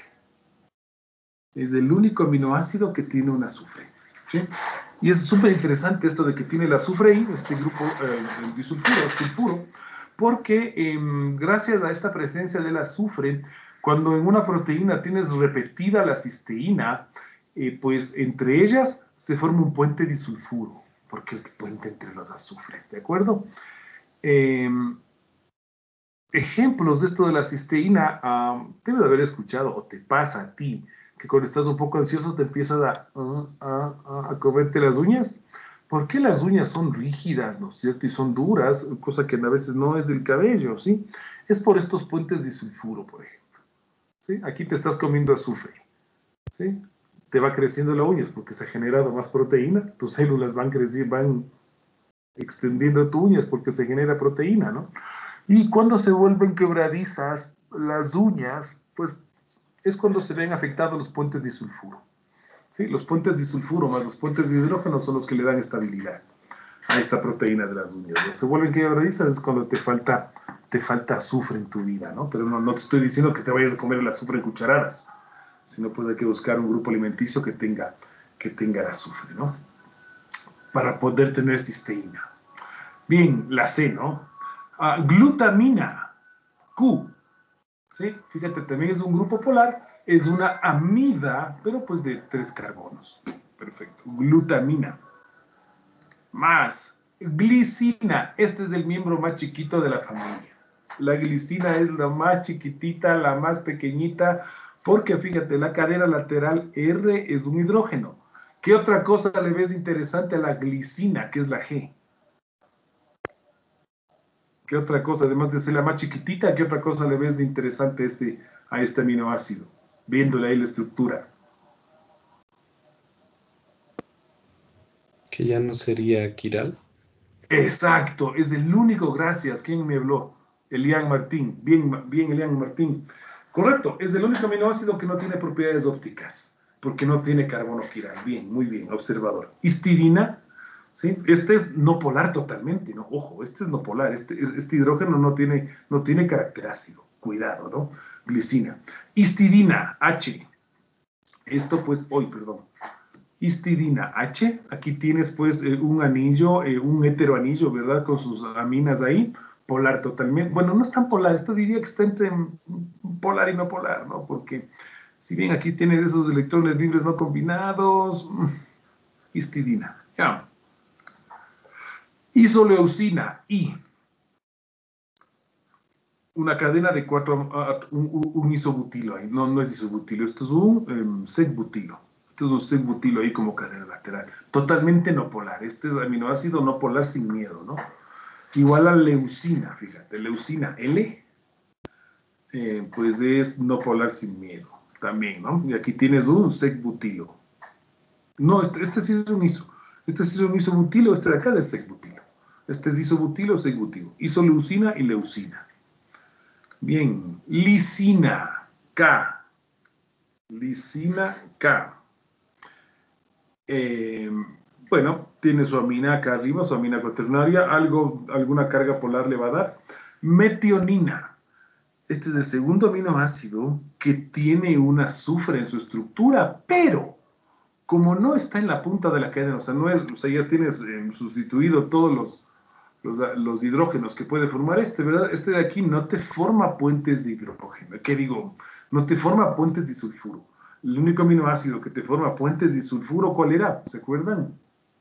Es el único aminoácido que tiene un azufre. ¿Sí? Y es súper interesante esto de que tiene el azufre ahí, este grupo, eh, el disulfuro, el sulfuro, porque eh, gracias a esta presencia del azufre, cuando en una proteína tienes repetida la cisteína, eh, pues entre ellas se forma un puente disulfuro, porque es el puente entre los azufres, ¿de acuerdo? Eh, ejemplos de esto de la cisteína, um, debes de haber escuchado, o te pasa a ti, que cuando estás un poco ansioso te empiezas a, a, a, a comerte las uñas. ¿Por qué las uñas son rígidas, no es cierto? Y son duras, cosa que a veces no es del cabello, ¿sí? Es por estos puentes de sulfuro, por ejemplo. ¿Sí? Aquí te estás comiendo azufre, ¿sí? Te va creciendo la uña, es porque se ha generado más proteína, tus células van creciendo, van extendiendo tu uñas porque se genera proteína, ¿no? Y cuando se vuelven quebradizas las uñas, pues es cuando se ven afectados los puentes de sulfuro. ¿Sí? Los puentes de sulfuro más los puentes de hidrógeno son los que le dan estabilidad a esta proteína de las uñas. Cuando se vuelven quebradizas es cuando te falta, te falta azufre en tu vida, ¿no? Pero no, no te estoy diciendo que te vayas a comer el azufre en cucharadas, sino pues hay que buscar un grupo alimenticio que tenga, que tenga el azufre, ¿no? Para poder tener cisteína. Bien, la C, ¿no? Uh, glutamina, Q, ¿sí? Fíjate, también es un grupo polar, es una amida, pero pues de tres carbonos. Perfecto, glutamina. Más, glicina, este es el miembro más chiquito de la familia. La glicina es la más chiquitita, la más pequeñita, porque fíjate, la cadena lateral R es un hidrógeno. ¿Qué otra cosa le ves interesante a la glicina, que es la G? ¿Qué otra cosa, además de ser la más chiquitita, qué otra cosa le ves de interesante a este, a este aminoácido? Viéndole ahí la estructura. Que ya no sería quiral. Exacto, es el único, gracias. ¿Quién me habló? Elian Martín. Bien, bien, Elian Martín. Correcto, es el único aminoácido que no tiene propiedades ópticas, porque no tiene carbono quiral. Bien, muy bien, observador. Histidina. ¿Sí? Este es no polar totalmente, ¿no? Ojo, este es no polar, este, este hidrógeno no tiene, no tiene carácter ácido, cuidado, ¿no? Glicina. Histidina, H. Esto pues, hoy, perdón. Histidina, H. Aquí tienes pues eh, un anillo, eh, un heteroanillo, ¿verdad? Con sus aminas ahí, polar totalmente. Bueno, no es tan polar, esto diría que está entre polar y no polar, ¿no? Porque si bien aquí tienes esos electrones libres no combinados, histidina, ya. Isoleucina, I. Una cadena de cuatro, uh, un, un isobutilo ahí. No, no es isobutilo, esto es un um, sec-butilo. Esto es un sec-butilo ahí como cadena lateral. Totalmente no polar. Este es aminoácido no polar sin miedo, ¿no? Igual a leucina, fíjate. Leucina L, eh, pues es no polar sin miedo. También, ¿no? Y aquí tienes un sec-butilo. No, este, este sí es un iso. Este sí es un isobutilo, este de acá es sec-butilo. Este es isobutilo o sec-butilo. Isoleucina y leucina. Bien, lisina, K. Lisina, K. Eh, bueno, tiene su amina acá arriba, su amina cuaternaria, algo, alguna carga polar le va a dar. Metionina. Este es el segundo aminoácido que tiene un azufre en su estructura, pero como no está en la punta de la cadena, o sea, no es, o sea, ya tienes eh, sustituido todos los, los, los hidrógenos que puede formar este, ¿verdad? Este de aquí no te forma puentes de hidrógeno. ¿Qué digo? No te forma puentes de sulfuro. El único aminoácido que te forma puentes de sulfuro, ¿cuál era? ¿Se acuerdan?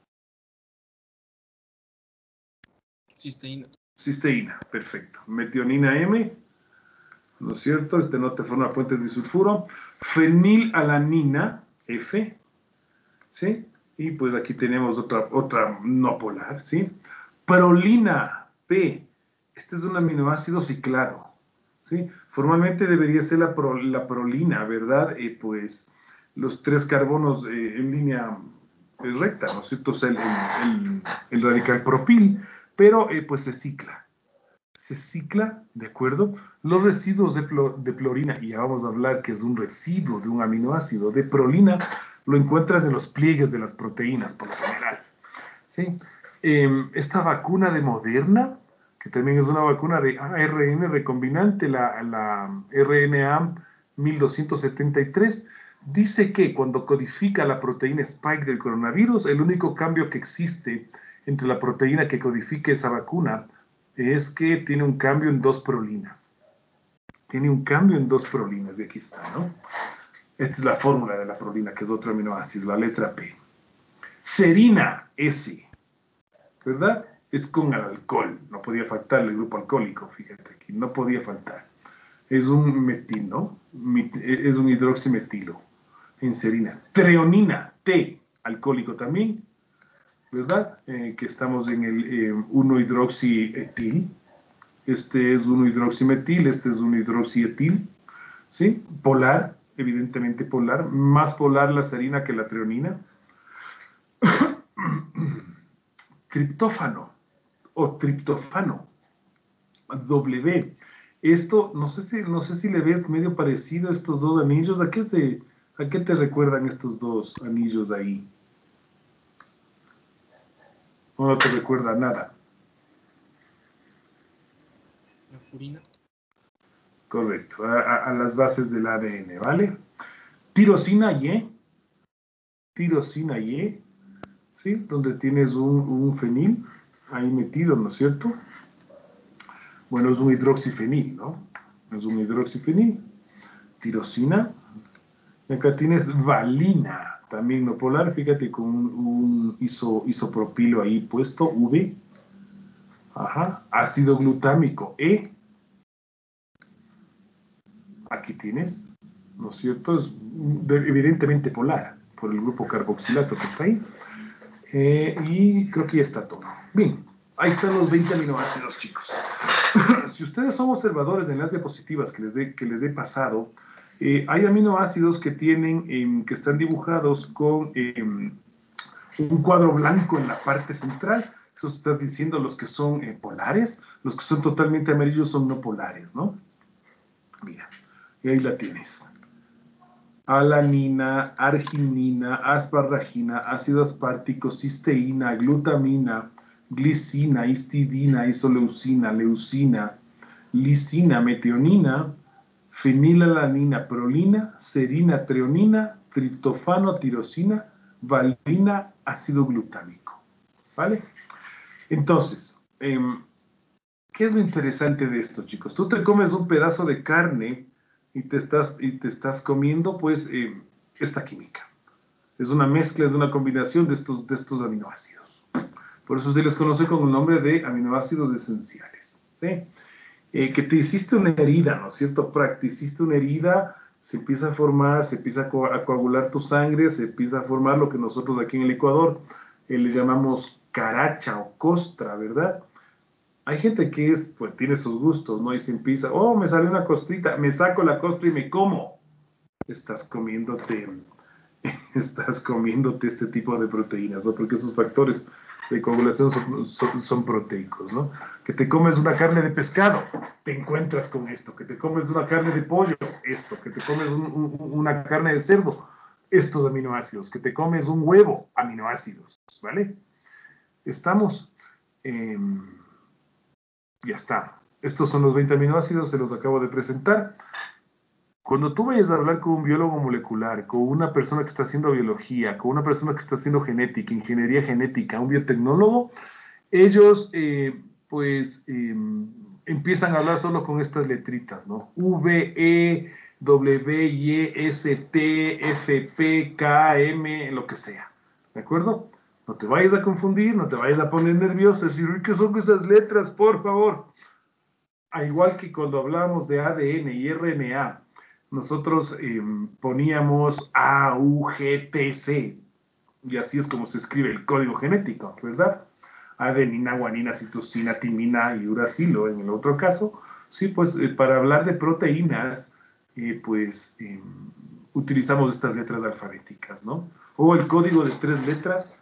Cisteína. Cisteína, perfecto. Metionina M, ¿no es cierto? Este no te forma puentes de sulfuro. Fenilalanina, F, ¿sí? Y pues aquí tenemos otra, otra no polar, ¿sí? Prolina, P. Este es un aminoácido ciclado, ¿sí? Formalmente debería ser la, pro, la prolina, ¿verdad? Eh, pues los tres carbonos eh, en línea eh, recta, ¿no es cierto? O sea, el, el, el radical propil, pero eh, pues se cicla. Se cicla, ¿de acuerdo? Los residuos de, de clorina, y ya vamos a hablar que es un residuo de un aminoácido, de prolina, lo encuentras en los pliegues de las proteínas, por lo general, ¿sí? Eh, esta vacuna de Moderna, que también es una vacuna de A R N recombinante, la, la R N A mil doscientos setenta y tres, dice que cuando codifica la proteína spike del coronavirus, el único cambio que existe entre la proteína que codifica esa vacuna es que tiene un cambio en dos prolinas. Tiene un cambio en dos prolinas, y aquí está, ¿no? Esta es la fórmula de la prolina, que es otro aminoácido, la letra P. Serina, S, ¿verdad? Es con el alcohol, no podía faltar el grupo alcohólico, fíjate aquí, no podía faltar. Es un metil, ¿no? Es un hidroximetilo en serina. Treonina, T, alcohólico también, ¿verdad? Eh, que estamos en el eh, uno hidroxietil. Este es uno hidroximetil, este es uno hidroxietil, ¿sí? Polar, evidentemente polar, más polar la serina que la treonina. Triptófano o triptofano, W. Esto, no sé si, no sé si le ves medio parecido a estos dos anillos. ¿A qué, se, ¿A qué te recuerdan estos dos anillos ahí? ¿O no te recuerda nada? La purina. Correcto, a, a, a las bases del A D N, ¿vale? Tirosina Y, tirosina Y, ¿sí? Donde tienes un, un fenil ahí metido, ¿no es cierto? Bueno, es un hidroxifenil, ¿no? Es un hidroxifenil. Tirosina. Y acá tienes valina, también no polar, fíjate, con un, un iso, isopropilo ahí puesto, V. Ajá. Ácido glutámico, E. Aquí tienes, ¿no es cierto? Es evidentemente polar, por el grupo carboxilato que está ahí. Eh, y creo que ya está todo. Bien, ahí están los veinte aminoácidos, chicos. Si ustedes son observadores en las diapositivas que les he, que les he pasado, eh, hay aminoácidos que tienen, eh, que están dibujados con eh, un cuadro blanco en la parte central. Eso estás diciendo los que son eh, polares, los que son totalmente amarillos son no polares, ¿no? Mira, y ahí la tienes. Alanina, arginina, asparragina, ácido aspartico, cisteína, glutamina, glicina, histidina, isoleucina, leucina, lisina, metionina, fenilalanina, prolina, serina, treonina, triptofano, tirosina, valina, ácido glutámico. ¿Vale? Entonces, eh, ¿qué es lo interesante de esto, chicos? Tú te comes un pedazo de carne y te estás, y te estás comiendo, pues, eh, esta química. Es una mezcla, es una combinación de estos, de estos aminoácidos. Por eso se les conoce con el nombre de aminoácidos esenciales, ¿sí? Eh, que te hiciste una herida, ¿no es cierto? Practiciste una herida, se empieza a formar, se empieza a, co a coagular tu sangre, se empieza a formar lo que nosotros aquí en el Ecuador eh, le llamamos caracha o costra, ¿verdad? Hay gente que es, pues, tiene sus gustos, ¿no? Y se empieza, oh, me sale una costrita, me saco la costra y me como. Estás comiéndote, estás comiéndote este tipo de proteínas, ¿no? Porque esos factores de coagulación son, son, son proteicos, ¿no? Que te comes una carne de pescado, te encuentras con esto. Que te comes una carne de pollo, esto. Que te comes un, un, una carne de cerdo, estos aminoácidos, que te comes un huevo, aminoácidos, ¿vale? Estamos, eh, ya está. Estos son los veinte aminoácidos, se los acabo de presentar. Cuando tú vayas a hablar con un biólogo molecular, con una persona que está haciendo biología, con una persona que está haciendo genética, ingeniería genética, un biotecnólogo, ellos, eh, pues, eh, empiezan a hablar solo con estas letritas, ¿no? V, E, W, Y, S, T, F, P, K, M, lo que sea, ¿de acuerdo? No te vayas a confundir, no te vayas a poner nervioso, decir, ¿qué son esas letras, por favor? Al igual que cuando hablamos de A D N y R N A, nosotros eh, poníamos A, U, G, T, C, y así es como se escribe el código genético, ¿verdad? Adenina, guanina, citosina, timina y uracilo en el otro caso. Sí, pues eh, para hablar de proteínas, eh, pues eh, utilizamos estas letras alfabéticas, ¿no? O el código de tres letras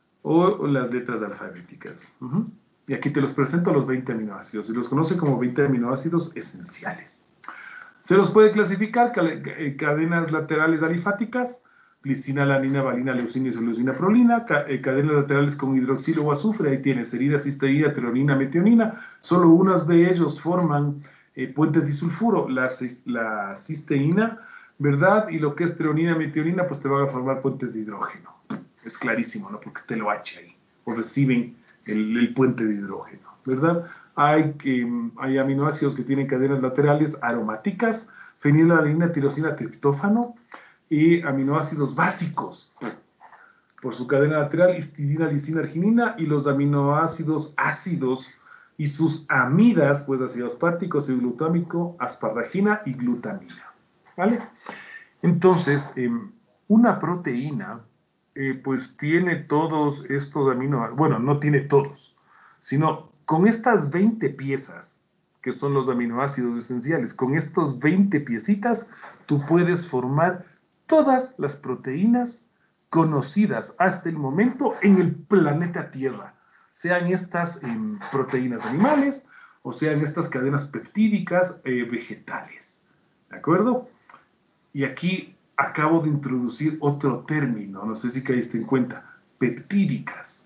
o las letras alfabéticas. Uh-huh. Y aquí te los presento los veinte aminoácidos, y los conoce como veinte aminoácidos esenciales. Se los puede clasificar cadenas laterales alifáticas, glicina, alanina, valina, leucina, isoleucina, prolina, cadenas laterales con hidroxilo o azufre, ahí tienes serina, cisteína, treonina, metionina, solo unas de ellos forman eh, puentes disulfuro, la, la cisteína, ¿verdad? Y lo que es treonina, metionina, pues te van a formar puentes de hidrógeno. Es clarísimo, ¿no? Porque está el OH ahí, o reciben el, el puente de hidrógeno, ¿verdad? Hay, eh, hay aminoácidos que tienen cadenas laterales aromáticas, fenilalanina, tirosina, triptófano, y aminoácidos básicos por su cadena lateral, histidina, lisina, arginina, y los aminoácidos ácidos y sus amidas, pues ácido aspartico, ácido glutámico, asparagina y glutamina, ¿vale? Entonces, eh, una proteína, eh, pues tiene todos estos aminoácidos, bueno, no tiene todos, sino con estas veinte piezas, que son los aminoácidos esenciales, con estos veinte piecitas, tú puedes formar todas las proteínas conocidas hasta el momento en el planeta Tierra, sean estas eh, proteínas animales o sean estas cadenas peptídicas eh, vegetales, ¿de acuerdo? Y aquí acabo de introducir otro término, no sé si caíste en cuenta, peptídicas.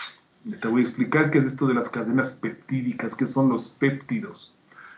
Te voy a explicar qué es esto de las cadenas peptídicas, qué son los péptidos.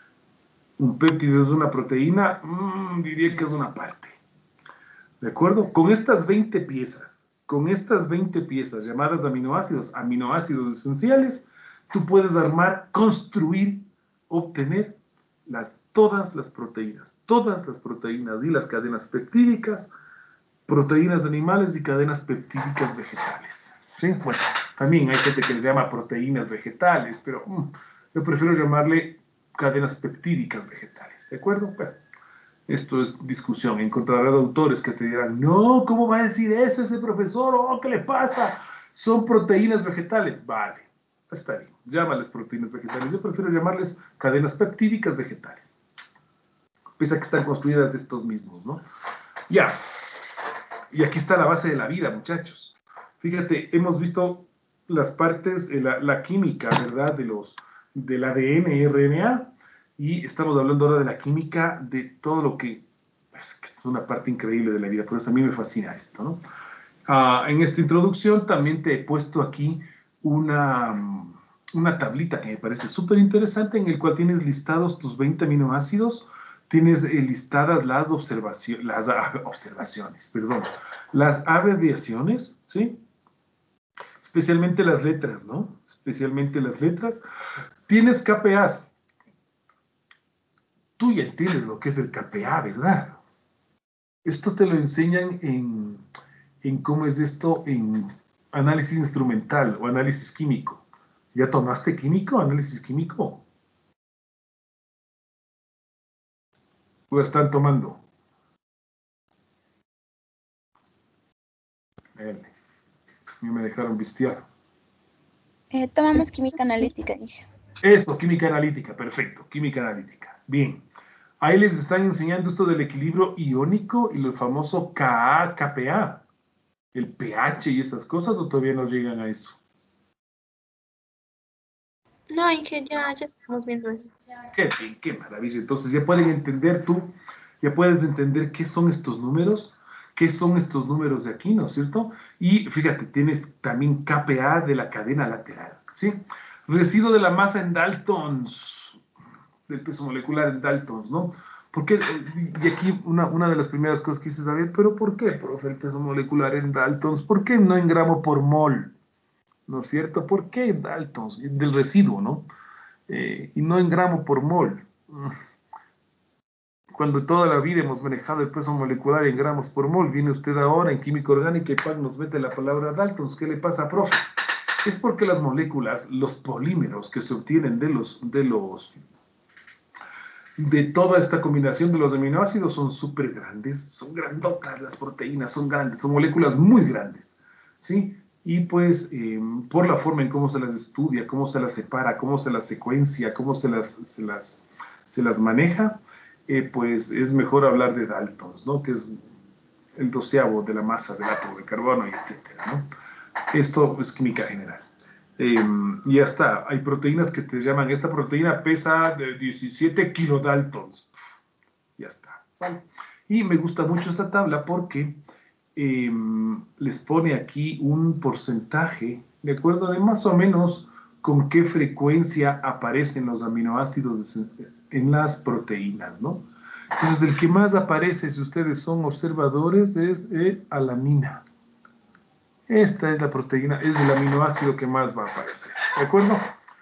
Un péptido es una proteína, mmm, diría que es una parte. ¿De acuerdo? Con estas veinte piezas, con estas veinte piezas llamadas aminoácidos, aminoácidos esenciales, tú puedes armar, construir, obtener las, todas las proteínas, todas las proteínas y las cadenas peptídicas, proteínas animales y cadenas peptídicas vegetales. ¿Sí? Bueno, también hay gente que le llama proteínas vegetales, pero um, yo prefiero llamarle cadenas peptídicas vegetales, ¿de acuerdo? Bueno, esto es discusión. Encontrarás autores que te dirán, no, ¿cómo va a decir eso ese profesor? Oh, ¿qué le pasa? Son proteínas vegetales. Vale, está bien, llámales proteínas vegetales. Yo prefiero llamarles cadenas peptídicas vegetales, pese a que están construidas de estos mismos, ¿no? Ya, y aquí está la base de la vida, muchachos. Fíjate, hemos visto las partes, eh, la, la química, ¿verdad? De los, del A D N, R N A, y estamos hablando ahora de la química de todo lo que es, que es una parte increíble de la vida, por eso a mí me fascina esto, ¿no? Ah, en esta introducción también te he puesto aquí una, una tablita que me parece súper interesante, en el cual tienes listados tus veinte aminoácidos, tienes eh, listadas las, observacio las ah, observaciones, perdón, las abreviaciones, ¿sí? Especialmente las letras, ¿no? Especialmente las letras. Tienes K P As. Tú ya entiendes lo que es el K P A, ¿verdad? Esto te lo enseñan en, en cómo es esto en análisis instrumental o análisis químico. ¿Ya tomaste químico, análisis químico? ¿O están tomando? Bien. A mí me dejaron vistiado. Eh, tomamos química analítica, dije. Eso, química analítica, perfecto, química analítica. Bien, ahí les están enseñando esto del equilibrio iónico y el famoso K A, K P A, el pH y esas cosas, ¿o todavía no llegan a eso? No, Inge, ya, ya estamos viendo eso. Qué bien, qué maravilla. Entonces ya pueden entender tú, ya puedes entender qué son estos números, qué son estos números de aquí, ¿no es cierto? Y fíjate, tienes también K P A de la cadena lateral, ¿sí? Residuo de la masa en Daltons, del peso molecular en Daltons, ¿no? Porque, y aquí una, una de las primeras cosas que dices, David, pero ¿por qué, profe, el peso molecular en Daltons? ¿Por qué no en gramo por mol? ¿No es cierto? ¿Por qué en Daltons? Del residuo, ¿no? Eh, y no en gramo por mol. Cuando toda la vida hemos manejado el peso molecular en gramos por mol, viene usted ahora en química orgánica y Pac nos mete la palabra Daltons. ¿Qué le pasa, profe? Es porque las moléculas, los polímeros que se obtienen de los, de los, de toda esta combinación de los aminoácidos son súper grandes, son grandotas las proteínas, son grandes, son moléculas muy grandes, ¿sí? Y pues eh, por la forma en cómo se las estudia, cómo se las separa, cómo se las secuencia, cómo se las, se las, se las maneja, eh, pues es mejor hablar de Daltons, ¿no? Que es el doceavo de la masa del átomo de carbono, y etcétera, ¿no? Esto es química general. Eh, y ya está, hay proteínas que te llaman, esta proteína pesa de diecisiete kilodaltons. Ya está. ¿Vale? Y me gusta mucho esta tabla porque eh, les pone aquí un porcentaje, de acuerdo de más o menos con qué frecuencia aparecen los aminoácidos en las proteínas, ¿no? Entonces, el que más aparece, si ustedes son observadores, es eh, alanina. Esta es la proteína, es el aminoácido que más va a aparecer, ¿de acuerdo?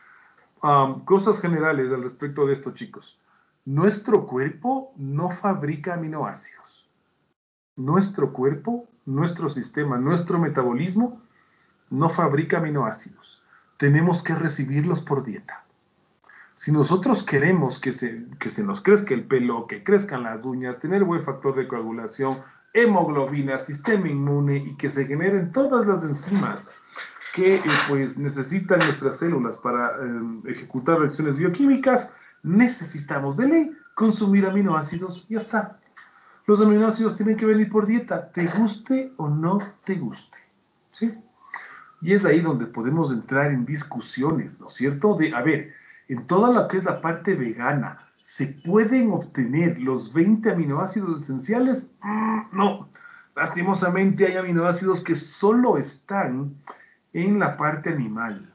Um, cosas generales al respecto de esto, chicos. Nuestro cuerpo no fabrica aminoácidos. Nuestro cuerpo, nuestro sistema, nuestro metabolismo no fabrica aminoácidos. Tenemos que recibirlos por dieta. Si nosotros queremos que se, que se nos crezca el pelo, que crezcan las uñas, tener buen factor de coagulación, hemoglobina, sistema inmune y que se generen todas las enzimas que eh, pues necesitan nuestras células para eh, ejecutar reacciones bioquímicas, necesitamos de ley consumir aminoácidos y ya está. Los aminoácidos tienen que venir por dieta, te guste o no te guste, ¿sí? Y es ahí donde podemos entrar en discusiones, ¿no es cierto? De, a ver, en toda lo que es la parte vegana, ¿se pueden obtener los veinte aminoácidos esenciales? Mm, no. Lastimosamente hay aminoácidos que solo están en la parte animal.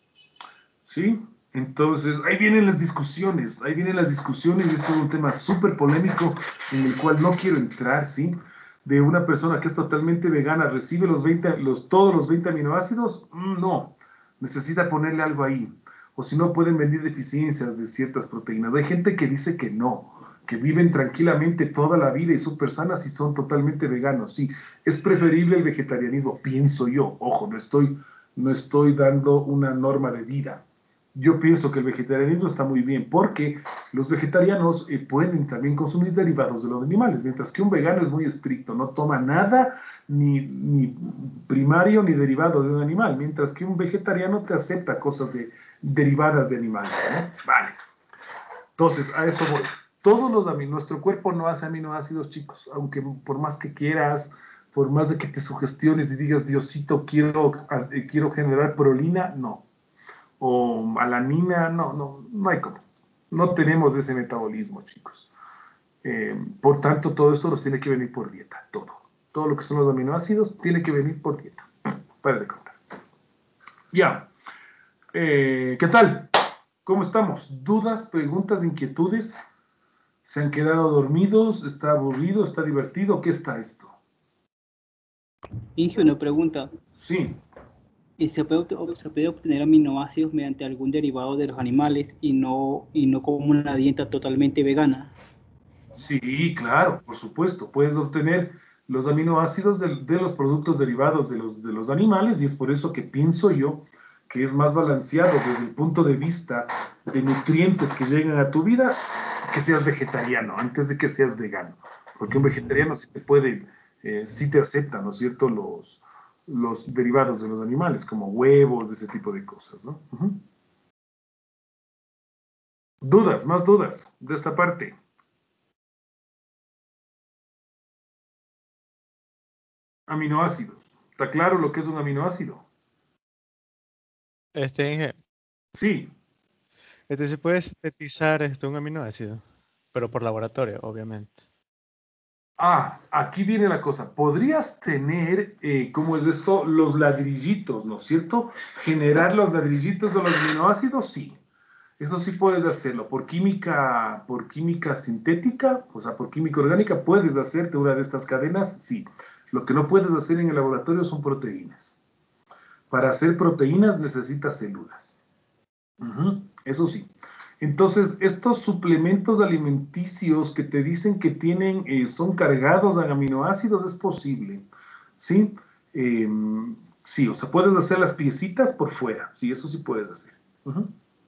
¿Sí? Entonces, ahí vienen las discusiones, ahí vienen las discusiones, y esto es un tema súper polémico en el cual no quiero entrar, ¿sí? De una persona que es totalmente vegana, ¿recibe los veinte, los, todos los veinte aminoácidos? Mm, no, necesita ponerle algo ahí. O si no, pueden venir deficiencias de ciertas proteínas. Hay gente que dice que no, que viven tranquilamente toda la vida y súper sanas y son totalmente veganos. Sí, es preferible el vegetarianismo, pienso yo. Ojo, no estoy, no estoy dando una norma de vida. Yo pienso que el vegetarianismo está muy bien porque los vegetarianos eh, pueden también consumir derivados de los animales, mientras que un vegano es muy estricto, no toma nada ni, ni primario ni derivado de un animal, mientras que un vegetariano te acepta cosas de, derivadas de animales, ¿no? Vale. Entonces, a eso voy. Todos los aminoácidos, nuestro cuerpo no hace aminoácidos, chicos, aunque por más que quieras, por más de que te sugestiones y digas, Diosito, quiero, eh, quiero generar prolina, no. O alanina, no, no, no hay como. No tenemos ese metabolismo, chicos. Eh, por tanto, todo esto nos tiene que venir por dieta, todo. Todo lo que son los aminoácidos tiene que venir por dieta. Para de contar. Ya. Eh, ¿Qué tal? ¿Cómo estamos? ¿Dudas, preguntas, inquietudes? ¿Se han quedado dormidos? ¿Está aburrido? ¿Está divertido? ¿Qué está esto? Inge, una pregunta. Sí. ¿Y se puede, se puede obtener aminoácidos mediante algún derivado de los animales y no, y no como una dieta totalmente vegana? Sí, claro, por supuesto. Puedes obtener los aminoácidos de, de los productos derivados de los, de los animales y es por eso que pienso yo que es más balanceado desde el punto de vista de nutrientes que llegan a tu vida que seas vegetariano antes de que seas vegano. Porque un vegetariano sí te puede, eh, sí te acepta, ¿no es cierto?, los, los derivados de los animales, como huevos, ese tipo de cosas, ¿no? Uh-huh. Dudas, más dudas de esta parte. Aminoácidos. ¿Está claro lo que es un aminoácido? Este, Inge, Sí. este se puede sintetizar este, un aminoácido, pero por laboratorio, obviamente. Ah, aquí viene la cosa. Podrías tener, eh, ¿cómo es esto? Los ladrillitos, ¿no es cierto? Generar los ladrillitos de los aminoácidos, sí. Eso sí puedes hacerlo. Por química, por química sintética, o sea, por química orgánica, puedes hacerte una de estas cadenas, sí. Lo que no puedes hacer en el laboratorio son proteínas. Para hacer proteínas necesitas células. Ujú, eso sí. Entonces, estos suplementos alimenticios que te dicen que tienen, eh, son cargados en aminoácidos, es posible, ¿sí? Eh, sí, o sea, puedes hacer las piecitas por fuera, sí, eso sí puedes hacer. Ujú.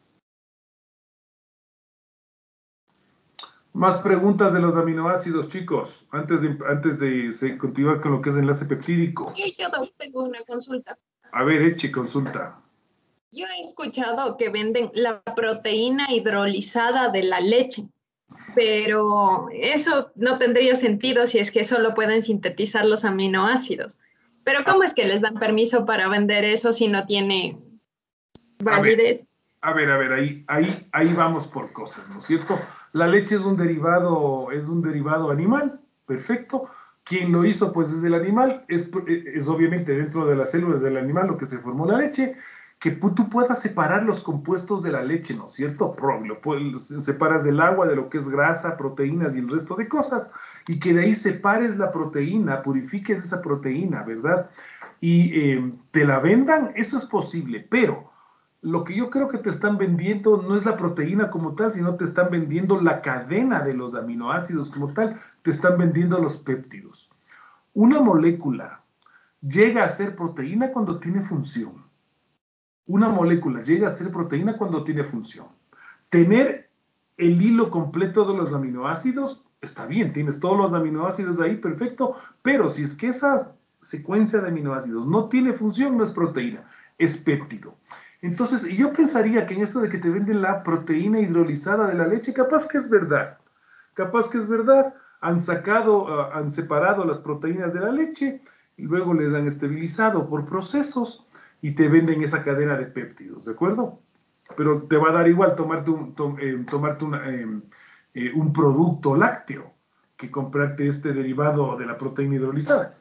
Más preguntas de los aminoácidos, chicos, antes de, antes de se- continuar con lo que es enlace peptídico. Y yo tengo una consulta. A ver, Eche, consulta. Yo he escuchado que venden la proteína hidrolizada de la leche, pero eso no tendría sentido si es que solo pueden sintetizar los aminoácidos. Pero ¿cómo es que les dan permiso para vender eso si no tiene A ver, validez? a ver, a ver, ahí, ahí, ahí vamos por cosas, ¿no es cierto? La leche es un derivado, es un derivado animal, perfecto. ¿Quién lo hizo? Pues es el animal, es, es obviamente dentro de las células del animal lo que se formó la leche, que tú puedas separar los compuestos de la leche, ¿no es cierto? Lo puedes, separas del agua, de lo que es grasa, proteínas y el resto de cosas, y que de ahí separes la proteína, purifiques esa proteína, ¿verdad? Y eh, te la vendan, eso es posible, pero lo que yo creo que te están vendiendo no es la proteína como tal, sino te están vendiendo la cadena de los aminoácidos como tal, te están vendiendo los péptidos. Una molécula llega a ser proteína cuando tiene función. Una molécula llega a ser proteína cuando tiene función. Tener el hilo completo de los aminoácidos, está bien, tienes todos los aminoácidos ahí, perfecto, pero si es que esa secuencia de aminoácidos no tiene función, no es proteína, es péptido. Entonces, yo pensaría que en esto de que te venden la proteína hidrolizada de la leche, capaz que es verdad. Capaz que es verdad. Han sacado, uh, han separado las proteínas de la leche y luego les han estabilizado por procesos y te venden esa cadena de péptidos, ¿de acuerdo? Pero te va a dar igual tomarte un, to, eh, tomarte una, eh, eh, un producto lácteo que comprarte este derivado de la proteína hidrolizada.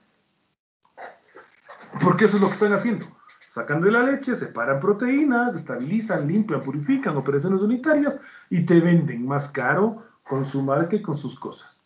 Porque eso es lo que están haciendo. Sacan de la leche, separan proteínas, estabilizan, limpian, purifican, operaciones unitarias y te venden más caro con su marca y con sus cosas.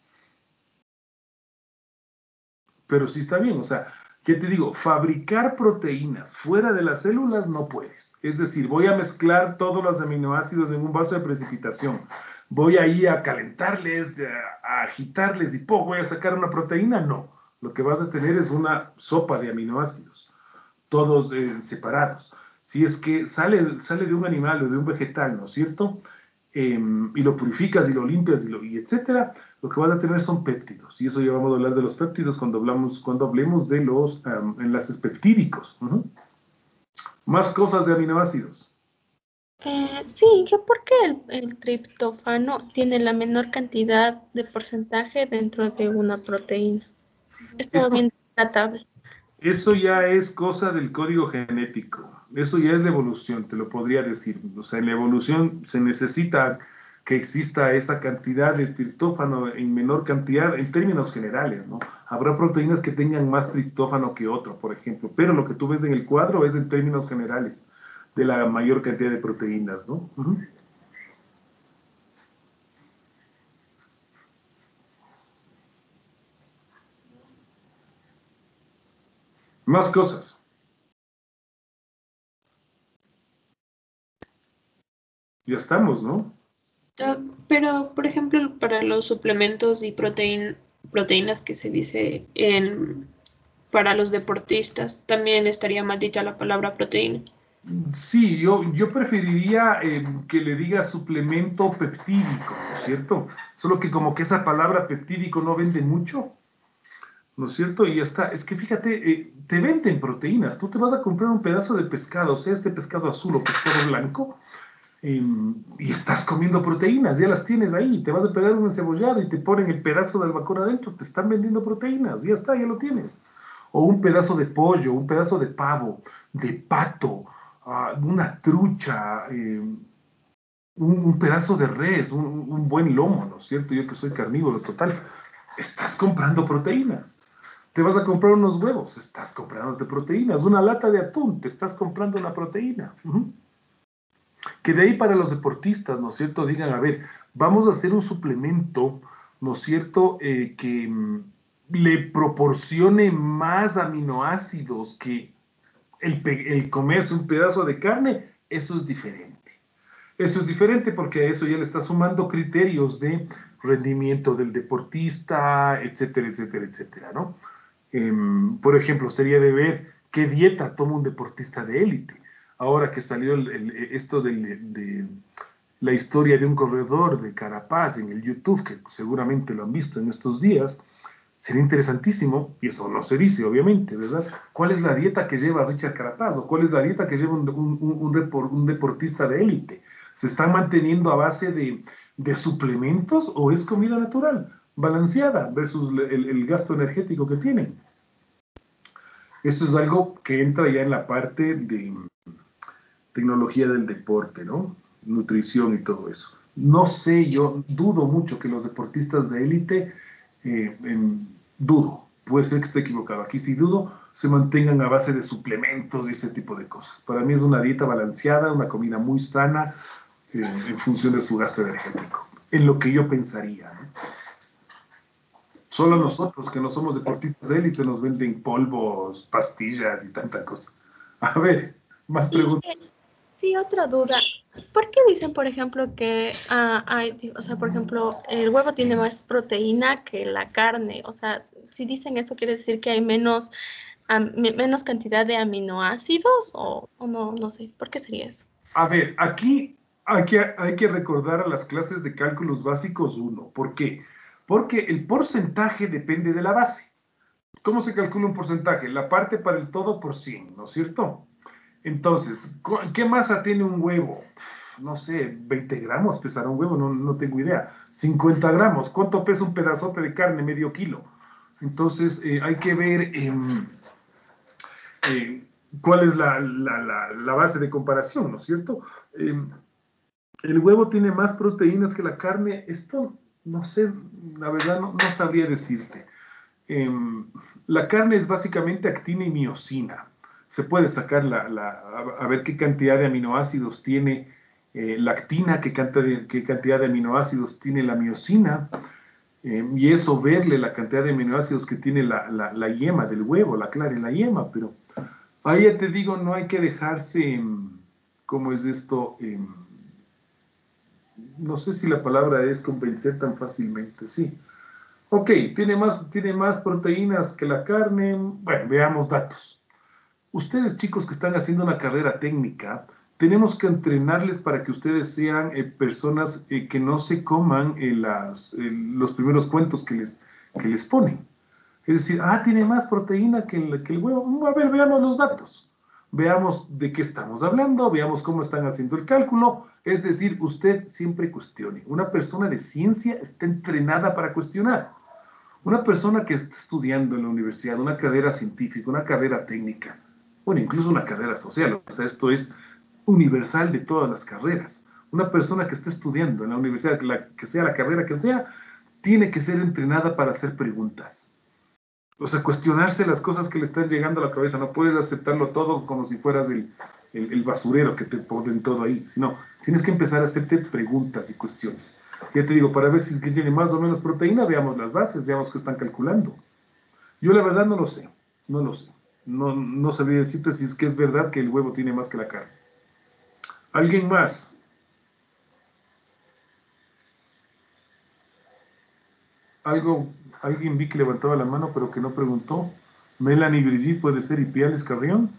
Pero sí está bien, o sea, ¿qué te digo? Fabricar proteínas fuera de las células no puedes. Es decir, voy a mezclar todos los aminoácidos en un vaso de precipitación. Voy ahí a calentarles, a agitarles y ¡pum! Voy a sacar una proteína. No, lo que vas a tener es una sopa de aminoácidos, todos eh, separados. Si es que sale, sale de un animal o de un vegetal, ¿no es cierto? Eh, y lo purificas y lo limpias y, lo, y etcétera, lo que vas a tener son péptidos. Y eso ya vamos a hablar de los péptidos cuando, hablamos, cuando hablemos de los um, enlaces peptídicos. Uh-huh. Más cosas de aminoácidos. Eh, sí, ¿yo por qué el, el triptófano tiene la menor cantidad de porcentaje dentro de una proteína? Estaba viendo la tabla. Eso ya es cosa del código genético. Eso ya es la evolución, te lo podría decir. O sea, en la evolución se necesita que exista esa cantidad de triptófano en menor cantidad en términos generales, ¿no? Habrá proteínas que tengan más triptófano que otro, por ejemplo, pero lo que tú ves en el cuadro es en términos generales de la mayor cantidad de proteínas, ¿no? Uh-huh. Más cosas. Ya estamos, ¿no? Pero, por ejemplo, para los suplementos y proteín, proteínas que se dice en, para los deportistas, también estaría mal dicha la palabra proteína. Sí, yo, yo preferiría eh, que le diga suplemento peptídico, ¿no es cierto? Solo que como que esa palabra peptídico no vende mucho, ¿no es cierto? Y ya está. Es que fíjate, eh, te venden proteínas. Tú te vas a comprar un pedazo de pescado, o sea, este pescado azul o pescado blanco, eh, y estás comiendo proteínas, ya las tienes ahí. Te vas a pegar un encebollado y te ponen el pedazo de albacora adentro, te están vendiendo proteínas, ya está, ya lo tienes. O un pedazo de pollo, un pedazo de pavo, de pato, uh, una trucha, eh, un, un pedazo de res, un, un buen lomo, ¿no es cierto? Yo que soy carnívoro total. estás comprando proteínas. Te vas a comprar unos huevos, estás comprando proteínas. Una lata de atún, te estás comprando una proteína. Uh-huh. Que de ahí para los deportistas, ¿no es cierto? Digan, a ver, vamos a hacer un suplemento, ¿no es cierto?, eh, que mm, le proporcione más aminoácidos que el, el comerse un pedazo de carne. Eso es diferente. Eso es diferente porque a eso ya le está sumando criterios de rendimiento del deportista, etcétera, etcétera, etcétera, ¿no? Eh, por ejemplo, sería de ver qué dieta toma un deportista de élite. Ahora que salió el, el, esto de, de la historia de un corredor de Carapaz en el YouTube, que seguramente lo han visto en estos días, sería interesantísimo, y eso no se dice, obviamente, ¿verdad? ¿Cuál es la dieta que lleva Richard Carapaz? ¿O cuál es la dieta que lleva un, un, un, un deportista de élite? ¿Se están manteniendo a base de, de suplementos o es comida natural, balanceada, versus el, el gasto energético que tienen? Esto es algo que entra ya en la parte de tecnología del deporte, ¿no? Nutrición y todo eso. No sé, yo dudo mucho que los deportistas de élite, eh, en, dudo, puede ser que esté equivocado, aquí sí dudo, se mantengan a base de suplementos y este tipo de cosas. Para mí es una dieta balanceada, una comida muy sana, eh, en función de su gasto energético, en lo que yo pensaría, ¿no? Solo nosotros, que no somos deportistas de élite, nos venden polvos, pastillas y tanta cosa. A ver, más preguntas. Sí, otra duda. ¿Por qué dicen, por ejemplo, que uh, hay, o sea, por ejemplo, el huevo tiene más proteína que la carne? O sea, si dicen eso, ¿quiere decir que hay menos, um, menos cantidad de aminoácidos? O, o no, no sé. ¿Por qué sería eso? A ver, aquí hay que, hay que recordar a las clases de cálculos básicos uno. ¿Por qué? Porque el porcentaje depende de la base. ¿Cómo se calcula un porcentaje? La parte para el todo por cien, ¿no es cierto? Entonces, ¿qué masa tiene un huevo? No sé, veinte gramos pesará un huevo, no, no tengo idea. cincuenta gramos, ¿cuánto pesa un pedazote de carne? Medio kilo. Entonces, eh, hay que ver eh, eh, cuál es la, la, la, la base de comparación, ¿no es cierto? Eh, el huevo tiene más proteínas que la carne. Esto, no sé, la verdad no, no sabría decirte. Eh, la carne es básicamente actina y miosina. Se puede sacar la, la, a, a ver qué cantidad de aminoácidos tiene eh, la actina, qué cantidad, de, qué cantidad de aminoácidos tiene la miosina, eh, y eso verle la cantidad de aminoácidos que tiene la, la, la yema del huevo, la clara en la yema, pero ahí ya te digo, no hay que dejarse, ¿cómo es esto? Eh, no sé si la palabra es convencer tan fácilmente, sí. Ok, tiene más, tiene más proteínas que la carne. Bueno, veamos datos. Ustedes, chicos que están haciendo una carrera técnica, tenemos que entrenarles para que ustedes sean eh, personas eh, que no se coman eh, las, eh, los primeros cuentos que les, que les ponen. Es decir, ah, tiene más proteína que el, que el huevo. A ver, veamos los datos. Veamos de qué estamos hablando, veamos cómo están haciendo el cálculo. Es decir, usted siempre cuestione. Una persona de ciencia está entrenada para cuestionar. Una persona que está estudiando en la universidad, una carrera científica, una carrera técnica, bueno, incluso una carrera social, o sea, esto es universal de todas las carreras. Una persona que esté estudiando en la universidad, la, que sea la carrera que sea, tiene que ser entrenada para hacer preguntas. O sea, cuestionarse las cosas que le están llegando a la cabeza. No puedes aceptarlo todo como si fueras el, el, el basurero que te ponen todo ahí, sino tienes que empezar a hacerte preguntas y cuestiones. Ya te digo, para ver si tiene más o menos proteína, veamos las bases, veamos qué están calculando. Yo la verdad no lo sé, no lo sé. No, no sabría decirte si es que es verdad que el huevo tiene más que la carne. ¿Alguien más? Algo, alguien vi que levantaba la mano, pero que no preguntó. Melanie Brigitte, puede ser, y Piales Carrión.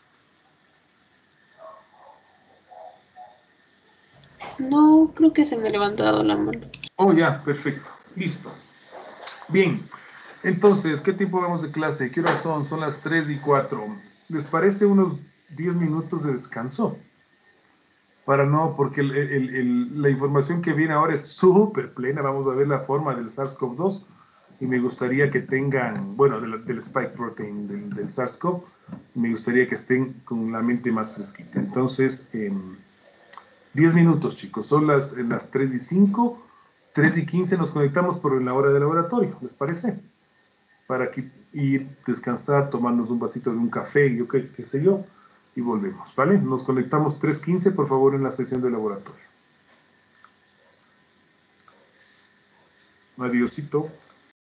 No, creo que se me ha levantado la mano. Oh, ya, perfecto. Listo. Bien. Entonces, ¿qué tiempo vamos de clase? ¿Qué horas son? Son las tres y cuatro. ¿Les parece unos diez minutos de descanso? Para no, porque el, el, el, la información que viene ahora es súper plena. Vamos a ver la forma del SARS CoV dos y me gustaría que tengan, bueno, del, del spike protein del, del SARS CoV, me gustaría que estén con la mente más fresquita. Entonces, eh, diez minutos, chicos. Son las, las tres y cinco. tres y quince nos conectamos por en la hora de laboratorio, ¿les parece? Para que, ir, descansar, tomarnos un vasito de un café, yo qué, qué sé yo, y volvemos, ¿vale? Nos conectamos tres quince, por favor, en la sesión de laboratorio. Adiósito.